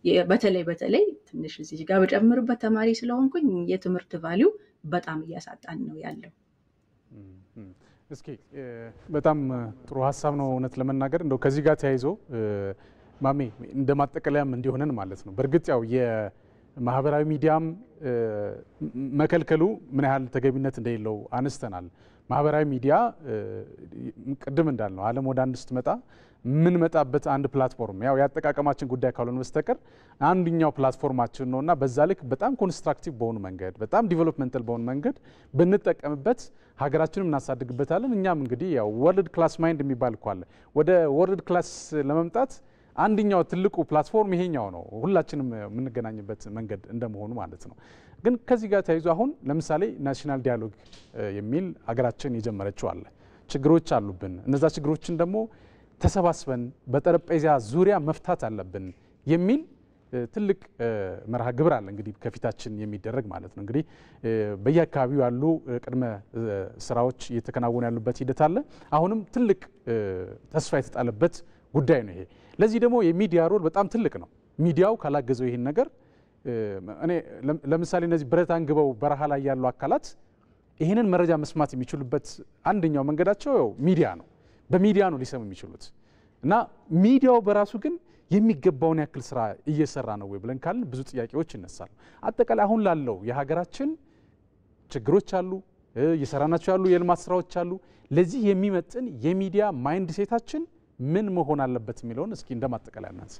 በተለይ ትንሽ እዚህ ጋር በጨምርበት ተማሪ ስለሆንኩኝ የትምህርት ቫልዩ በጣም እያሳጣን ነው ያለው። እስኪ በጣም ጥሩ ሀሳብ ነው እውነት ለመናገር እንደው ከዚህ ጋር ተያይዞ ማሜ እንደማጠቀለያም እንዲሆነን ማለት ነው። በእርግጥ ያው የማህበራዊ ሚዲያም መከልከሉ ምን ያህል ተገቢነት እንደሌለው አነስተናል። ማህበራዊ ሚዲያ ቅድም እንዳልነው ዓለም ወደ አንድ ስትመጣ ምን መጣበት አንድ ፕላትፎርም ያው ያጠቃቀማችን ጉዳይ ካልሆነ በስተቀር አንድኛው ፕላትፎርማችን ነውና በዛ ልክ በጣም ኮንስትራክቲቭ በሆነ መንገድ በጣም ዲቨሎፕመንታል በሆነ መንገድ ብንጠቀምበት ሀገራችንን እናሳድግበታለን። እኛም እንግዲህ ያው ወርልድ ክላስ ማይንድ የሚባል እኮ አለ። ወደ ወርልድ ክላስ ለመምጣት አንድኛው ትልቁ ፕላትፎርም ይሄኛው ነው፣ ሁላችንም የምንገናኝበት መንገድ እንደመሆኑ ማለት ነው። ግን ከዚህ ጋር ተያይዞ አሁን ለምሳሌ ናሽናል ዳያሎግ የሚል ሀገራችን የጀመረችው አለ። ችግሮች አሉብን፣ እነዛ ችግሮችን ደግሞ ተሰባስበን በጠረጴዛ ዙሪያ መፍታት አለብን የሚል ትልቅ መርሃ ግብር አለ እንግዲህ ከፊታችን የሚደረግ ማለት ነው። እንግዲህ በየአካባቢው ያሉ ቅድመ ስራዎች እየተከናወኑ ያሉበት ሂደት አለ። አሁንም ትልቅ ተስፋ የተጣለበት ጉዳይ ነው ይሄ። ለዚህ ደግሞ የሚዲያ ሮል በጣም ትልቅ ነው። ሚዲያው ካላገዘው ይሄን ነገር እኔ ለምሳሌ እነዚህ ብረት አንግበው በረሃ ላይ ያሉ አካላት ይሄንን መረጃ መስማት የሚችሉበት አንደኛው መንገዳቸው ሚዲያ ነው። በሚዲያ ነው ሊሰሙ የሚችሉት እና ሚዲያው በራሱ ግን የሚገባውን ያክል ስራ እየሰራ ነው ወይ ብለን ካልን ብዙ ጥያቄዎች ይነሳሉ። አጠቃላይ አሁን ላለው የሀገራችን ችግሮች አሉ፣ እየሰራናቸው ያሉ የልማት ስራዎች አሉ። ለዚህ የሚመጥን የሚዲያ ማይንድ ሴታችን ምን መሆን አለበት የሚለውን እስኪ እንደማጠቃለያ እናንሳ።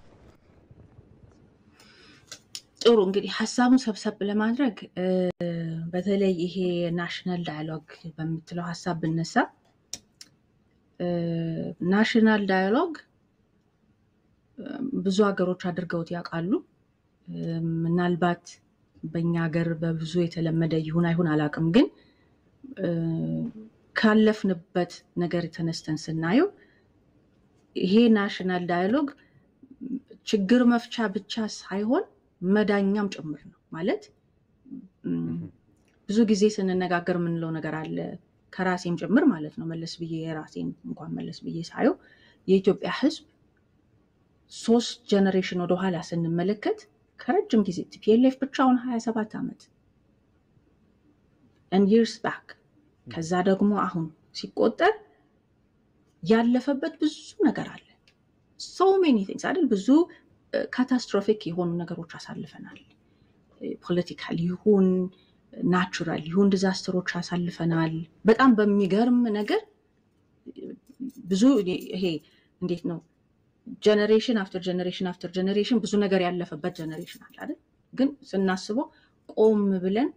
ጥሩ እንግዲህ ሀሳቡን ሰብሰብ ለማድረግ በተለይ ይሄ ናሽናል ዳያሎግ በሚለው ሀሳብ ብነሳ ናሽናል ዳያሎግ ብዙ ሀገሮች አድርገውት ያውቃሉ። ምናልባት በእኛ ሀገር በብዙ የተለመደ ይሁን አይሁን አላውቅም፣ ግን ካለፍንበት ነገር ተነስተን ስናየው ይሄ ናሽናል ዳያሎግ ችግር መፍቻ ብቻ ሳይሆን መዳኛም ጭምር ነው። ማለት ብዙ ጊዜ ስንነጋገር የምንለው ነገር አለ፣ ከራሴም ጭምር ማለት ነው። መለስ ብዬ የራሴን እንኳን መለስ ብዬ ሳየው የኢትዮጵያ ሕዝብ 3 ጀነሬሽን ወደ ኋላ ስንመለከት ከረጅም ጊዜ ቲፒኤልኤፍ ብቻውን 27 ዓመት and years back ከዛ ደግሞ አሁን ሲቆጠር ያለፈበት ብዙ ነገር አለ። so many things አይደል? ብዙ ካታስትሮፊክ የሆኑ ነገሮች አሳልፈናል። ፖለቲካል ይሁን ናቹራል ይሁን ዲዛስተሮች አሳልፈናል። በጣም በሚገርም ነገር ብዙ ይሄ እንዴት ነው ጀነሬሽን አፍተር ጀነሬሽን አፍተር ጀነሬሽን ብዙ ነገር ያለፈበት ጀነሬሽን አለ አይደል? ግን ስናስበው ቆም ብለን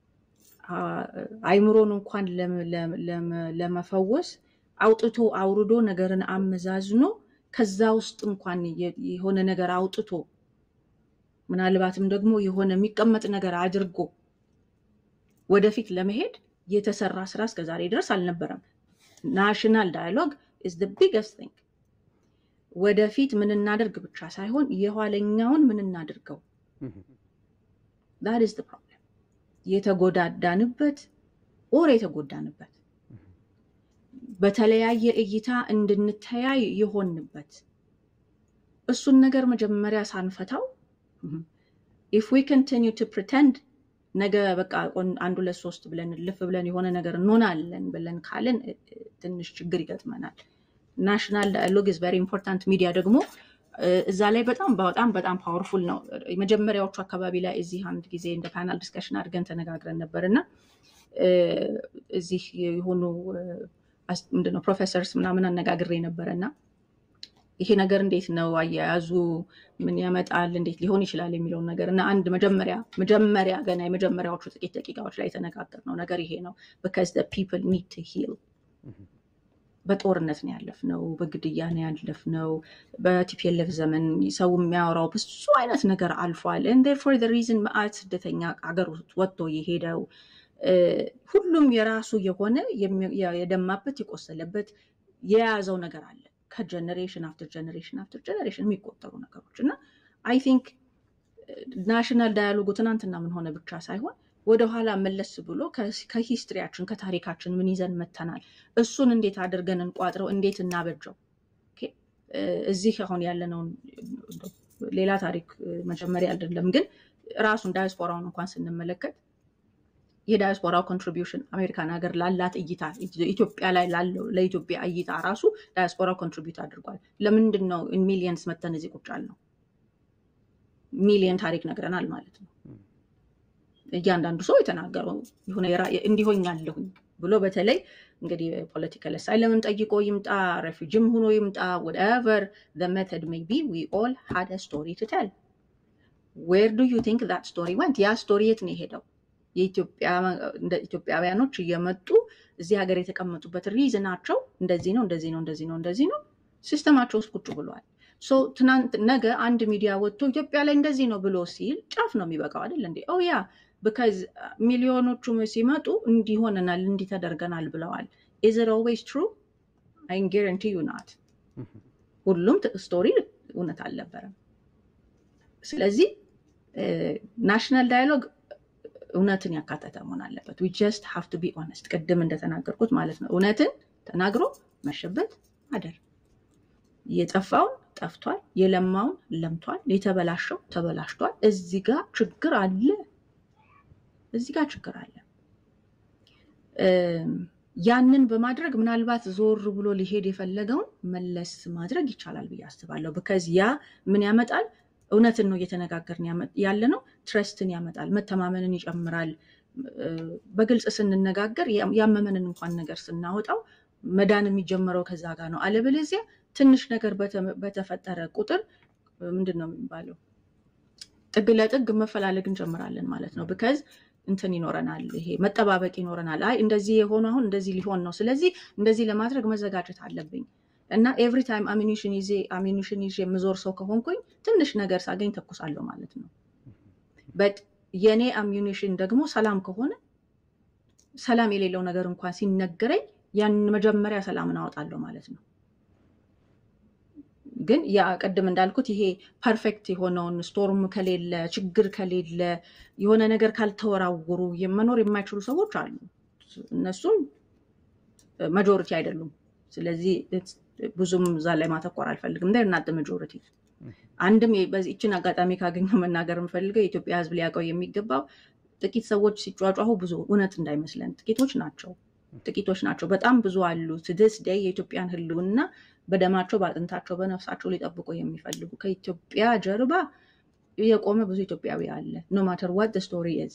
አይምሮን እንኳን ለመፈወስ አውጥቶ አውርዶ ነገርን አመዛዝኖ ከዛ ውስጥ እንኳን የሆነ ነገር አውጥቶ ምናልባትም ደግሞ የሆነ የሚቀመጥ ነገር አድርጎ ወደፊት ለመሄድ የተሰራ ስራ እስከዛሬ ድረስ አልነበረም። ናሽናል ዳያሎግ is the biggest thing። ወደፊት ምን እናደርግ ብቻ ሳይሆን የኋለኛውን ምን እናድርገው that is the problem። የተጎዳዳንበት የተጎዳንበት በተለያየ እይታ እንድንተያይ የሆንበት እሱን ነገር መጀመሪያ ሳንፈታው if we continue to pretend ነገ በቃ 1 2 3 ብለን ልፍ ብለን የሆነ ነገር እንሆናለን ብለን ካለን ትንሽ ችግር ይገጥመናል። ናሽናል ዳያሎግ is very important። ሚዲያ ደግሞ እዛ ላይ በጣም ፓወርፉል ነው። የመጀመሪያዎቹ አካባቢ ላይ እዚህ አንድ ጊዜ እንደ ፓናል ዲስከሽን አድርገን ተነጋግረን ነበርና እዚህ የሆኑ ምንድነው ፕሮፌሰርስ ምናምን አነጋግሬ ነበርና ይሄ ነገር እንዴት ነው አያያዙ ምን ያመጣል እንዴት ሊሆን ይችላል የሚለው ነገርና አንድ መጀመሪያ ገና የመጀመሪያዎቹ ጥቂት ደቂቃዎች ላይ ተነጋገርነው ነገር ይሄ ነው። because the people need to heal። በጦርነት ነው ያለፍነው፣ በግድያ ነው ያለፍነው፣ በቲፒኤልኤፍ ዘመን ሰው የሚያወራው ብዙ አይነት ነገር አልፏል። and therefore the reason ማአት ስደተኛ አገር ወጥቶ የሄደው ሁሉም የራሱ የሆነ የደማበት የቆሰለበት የያዘው ነገር አለ ከጀነሬሽን አፍተር ጀነሬሽን አፍተር ጀነሬሽን የሚቆጠሩ ነገሮች እና አይ ቲንክ ናሽናል ዳያሎጉ ትናንትና ምን ሆነ ብቻ ሳይሆን ወደ ኋላ መለስ ብሎ ከሂስትሪያችን ከታሪካችን ምን ይዘን መተናል፣ እሱን እንዴት አድርገን እንቋጥረው፣ እንዴት እናበጀው። እዚህ አሁን ያለነው ሌላ ታሪክ መጀመሪያ አይደለም ግን ራሱን ዳያስፖራውን እንኳን ስንመለከት የዳያስፖራው ኮንትሪቢዩሽን አሜሪካን ሀገር ላላት እይታ ኢትዮጵያ ላይ ላለው ለኢትዮጵያ እይታ ራሱ ዳያስፖራው ኮንትሪቢዩት አድርጓል ለምንድን ነው ኢን ሚሊየንስ መተን እዚህ ቁጭ ያልነው ሚሊየን ታሪክ ነግረናል ማለት ነው እያንዳንዱ ሰው የተናገረው ይሁን እንዲሆኛለሁ ብሎ በተለይ እንግዲህ ፖለቲካል አሳይለምን ጠይቆ ይምጣ ሬፊጂም ሆኖ ይምጣ whatever the method may be we all had a story to tell where do you think that story went ያ ስቶሪ የት ነው ሄደው ኢትዮጵያውያኖች እየመጡ እዚህ ሀገር የተቀመጡበት ሪዝናቸው እንደዚህ ነው ሲስተማቸው ውስጥ ቁጭ ብሏል ሶ ትናንት ነገ አንድ ሚዲያ ወጥቶ ኢትዮጵያ ላይ እንደዚህ ነው ብሎ ሲል ጫፍ ነው የሚበቃው አይደል እንዴ ኦ ያ because ሚሊዮኖቹ ሲመጡ እንዲሆነናል እንዲተደርገናል ብለዋል is it always true I guarantee you not ሁሉም ስቶሪ እውነት አልነበረም ስለዚህ ናሽናል ዳያሎግ እውነትን ያካተተ መሆን አለበት we just have to be honest ቀደም እንደተናገርኩት ማለት ነው እውነትን ተናግሮ መሸበት አደር የጠፋውን ጠፍቷል የለማውን ለምቷል የተበላሸው ተበላሽቷል እዚህ ጋር ችግር አለ ያንን በማድረግ ምናልባት ዞር ብሎ ሊሄድ የፈለገውን መለስ ማድረግ ይቻላል ብዬ አስባለሁ because ያ ምን ያመጣል እውነትን ነው እየተነጋገርን ያለ ነው ትረስትን ያመጣል መተማመንን ይጨምራል በግልጽ ስንነጋገር ያመመንን እንኳን ነገር ስናወጣው መዳን የሚጀምረው ከዛ ጋር ነው አለበለዚያ ትንሽ ነገር በተፈጠረ ቁጥር ምንድነው የሚባለው ጥግ ለጥግ መፈላለግ እንጀምራለን ማለት ነው because እንትን ይኖረናል ይሄ መጠባበቅ ይኖረናል አይ እንደዚህ የሆነ አሁን እንደዚህ ሊሆን ነው ስለዚህ እንደዚህ ለማድረግ መዘጋጀት አለብኝ እና ኤቭሪ ታይም አሚኒሽን ይዤ መዞር ሰው ከሆንኩኝ ትንሽ ነገር ሳገኝ ተኩሳለሁ ማለት ነው but የኔ አሚኒሽን ደግሞ ሰላም ከሆነ ሰላም የሌለው ነገር እንኳን ሲነገረኝ ያን መጀመሪያ ሰላም እናወጣለሁ ማለት ነው ግን ያ ቀደም እንዳልኩት ይሄ ፐርፌክት የሆነውን ስቶርም ከሌለ ችግር ከሌለ የሆነ ነገር ካልተወራወሩ የመኖር የማይችሉ ሰዎች አሉ እነሱ ማጆሪቲ አይደሉም ስለዚህ ብዙም ዛ ላይ ማተኮር አልፈልግም they're not the majority አንድም በዚህችን አጋጣሚ ካገኘው መናገር እንፈልገው የኢትዮጵያ ህዝብ ሊያቀው የሚገባው ጥቂት ሰዎች ሲጫጫሁ ብዙ እውነት እንዳይመስለን ጥቂቶች ናቸው በጣም ብዙ አሉ to this day የኢትዮጵያን ህልውና በደማቸው ባጥንታቸው በነፍሳቸው ሊጠብቁ የሚፈልጉ ከኢትዮጵያ ጀርባ የቆመ ብዙ ኢትዮጵያዊ አለ no matter what the story is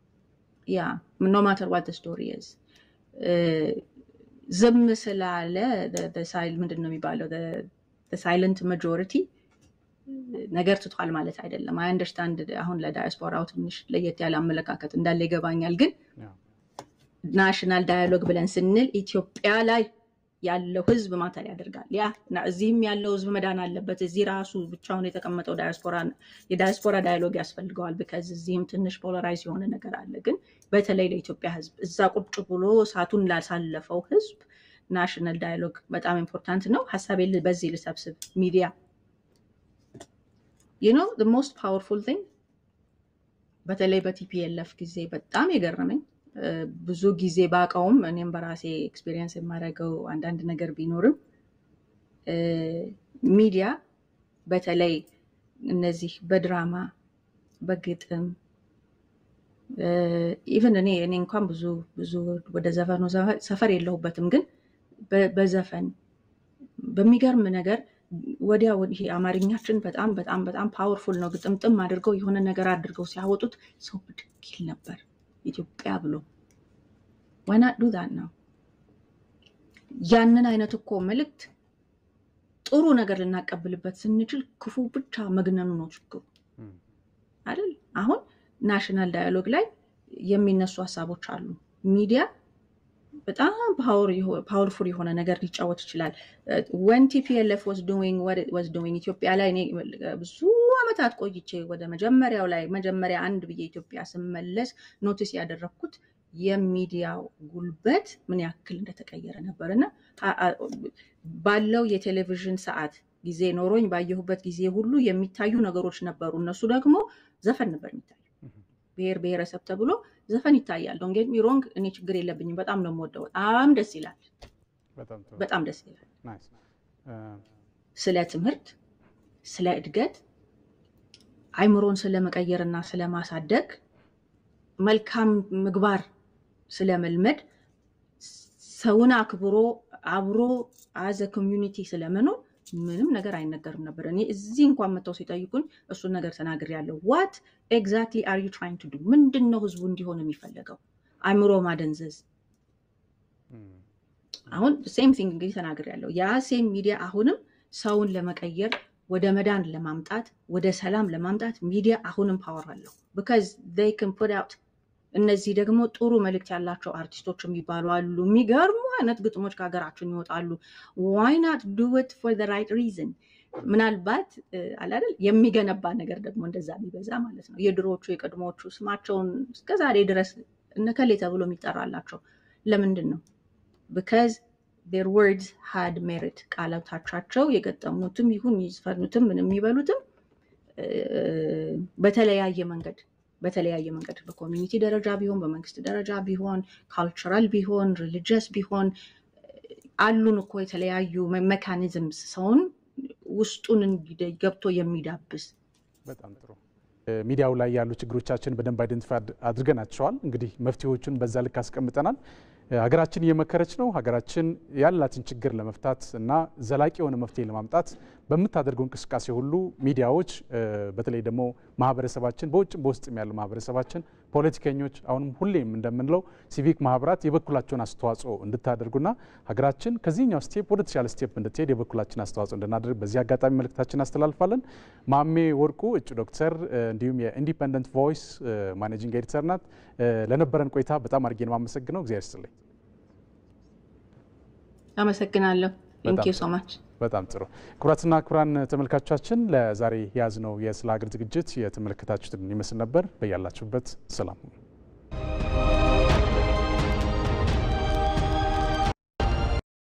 ዝም ስላለ the silent ምንድነው የሚባለው the silent majority ነገር ትቷል ማለት አይደለም I understand አሁን ለዳያስፖራው ትንሽ ለየት ያለ አመለካከት እንዳለ ይገባኛል ግን ናሽናል ዳያሎግ ብለን ስንል ኢትዮጵያ ላይ ያለው ህዝብ ማተር ያደርጋል ያ እዚህም ያለው ህዝብ መዳን አለበት እዚህ ራሱ ብቻውን የተቀመጠው የዳያስፖራ ዳያሎግ ያስፈልገዋል because እዚህም ትንሽ ፖላራይዝ የሆነ ነገር አለ ግን በተለይ ለኢትዮጵያ ህዝብ እዛ ቁጭ ብሎ ሳቱን ላሳለፈው ህዝብ ናሽናል ዳያሎግ በጣም ኢምፖርታንት ነው ሐሳቤን በዚህ ልሰብስብ ሚዲያ you know the most powerful thing በተለይ በቲፒኤልኤፍ ጊዜ በጣም የገረመኝ ብዙ ጊዜ ባቀውም እኔም በራሴ ኤክስፒሪየንስ የማረገው አንዳንድ ነገር ቢኖርም ሚዲያ በተለይ እነዚህ በድራማ በግጥም ኢቭን እኔ እንኳን ብዙ ወደ ዘፈኑ ሰፈር የለሁበትም ግን በዘፈን በሚገርም ነገር ወዲያው ይሄ አማርኛችን በጣም ፓወርፉል ነው ግጥምጥም አድርገው የሆነ ነገር አድርገው ሲያወጡት ሰው ብድግ ነበር ኢትዮጵያ ብሎ why not do that now ያንን አይነት እኮ መልእክት ጥሩ ነገር ልናቀብልበት ስንችል ክፉ ብቻ መግነኑ ነው ችግሩ አይደል አሁን ናሽናል ዳያሎግ ላይ የሚነሱ ሐሳቦች አሉ ሚዲያ በጣም ፓወርፉል የሆነ ነገር ሊጫወት ይችላል when TPLF was doing what it was doing ኢትዮጵያ ላይ ብዙ አመታት ቆይቼ ወደ መጀመሪያ አንድ በኢትዮጵያ ስመለስ ኖቲስ ያደረኩት የሚዲያው ጉልበት ምን ያክል እንደተቀየረ ነበርና ባለው የቴሌቪዥን ሰዓት ጊዜ ኖሮኝ ባየሁበት ጊዜ ሁሉ የሚታዩ ነገሮች ነበሩ እነሱ ደግሞ ዘፈን ነበር የሚታዩ ብሔረሰብ ተብሎ ዘፈን ይታያል don't get me wrong እኔ ችግር የለብኝም በጣም ነው የምወደው በጣም ደስ ይላል ስለ ትምህርት ስለ እድገት አይምሮን ስለመቀየርና ስለማሳደግ መልካም ምግባር ስለመልመድ ሰውን አክብሮ አብሮ አዘ ኮሚዩኒቲ ስለመኖር ምንም ነገር አይነገርም ነበር። እኔ እዚህ እንኳን መተው ሲጠይቁኝ እሱን ነገር ተናግሬያለሁ። what exactly are you trying to do? ምንድነው ህዝቡ እንዲሆን የሚፈልገው? አይምሮ ማደንዘዝ። አሁን same thing እንግዲህ ተናግሬያለሁ። ያ ሴም ሚዲያ አሁንም ሰውን ለመቀየር ወደ መዳን ለማምጣት ወደ ሰላም ለማምጣት ሚዲያ አሁንም ፓወር አለው because they can put out እነዚህ ደግሞ ጥሩ መልእክት ያላቸው አርቲስቶች የሚባሉ አሉ። የሚገርሙ አይነት ግጥሞች ከሀገራችን ይወጣሉ። why not do it for the right reason? ምናልባት አይደል የሚገነባ ነገር ደግሞ እንደዛ ቢበዛ ማለት ነው። የድሮዎቹ የቀድሞዎቹ ስማቸውን እስከዛሬ ድረስ እነከሌ ተብሎ የሚጠራላቸው ለምንድን ነው? because their words had merit ቃላቶቻቸው የገጠሙትም ይሁን ይዝፈኑትም ምንም የሚበሉትም በተለያየ መንገድ በኮሚኒቲ ደረጃ ቢሆን በመንግስት ደረጃ ቢሆን ካልቸራል ቢሆን ሪሊጂየስ ቢሆን አሉን እኮ የተለያዩ ሜካኒዝምስ ሰውን ውስጡን ገብቶ የሚዳብስ። በጣም ጥሩ። ሚዲያው ላይ ያሉ ችግሮቻችን በደንብ አይደንቲፋይ አድርገናቸዋል። እንግዲህ መፍትሄዎችን በዛ ልክ አስቀምጠናል። ሀገራችን እየመከረች ነው። ሀገራችን ያላትን ችግር ለመፍታት እና ዘላቂ የሆነ መፍትሄ ለማምጣት በምታደርገው እንቅስቃሴ ሁሉ ሚዲያዎች በተለይ ደግሞ ማህበረሰባችን በውጭም በውስጥም ያለው ማህበረሰባችን፣ ፖለቲከኞች፣ አሁንም ሁሌም እንደምንለው ሲቪክ ማህበራት የበኩላቸውን አስተዋጽኦ እንድታደርጉና ሀገራችን ከዚህኛው ስቴፕ ወደ ተሻለ ስቴፕ እንድትሄድ የበኩላችን አስተዋጽኦ እንድናደርግ በዚህ አጋጣሚ መልእክታችን አስተላልፋለን። ማሜ ወርቁ እጩ ዶክተር እንዲሁም የኢንዲፔንደንት ቮይስ ማኔጂንግ ኤዲተር ናት። ለነበረን ቆይታ በጣም አድርጌ ነው የማመሰግነው። እግዚአብሔር ይስጥልኝ። አመሰግናለሁ። Thank you so much. በጣም ጥሩ። ክቡራትና ክቡራን ተመልካቾቻችን ለዛሬ ያዝነው የስለ ሀገር ዝግጅት የተመለከታችሁትን ይመስል ነበር። በያላችሁበት ሰላም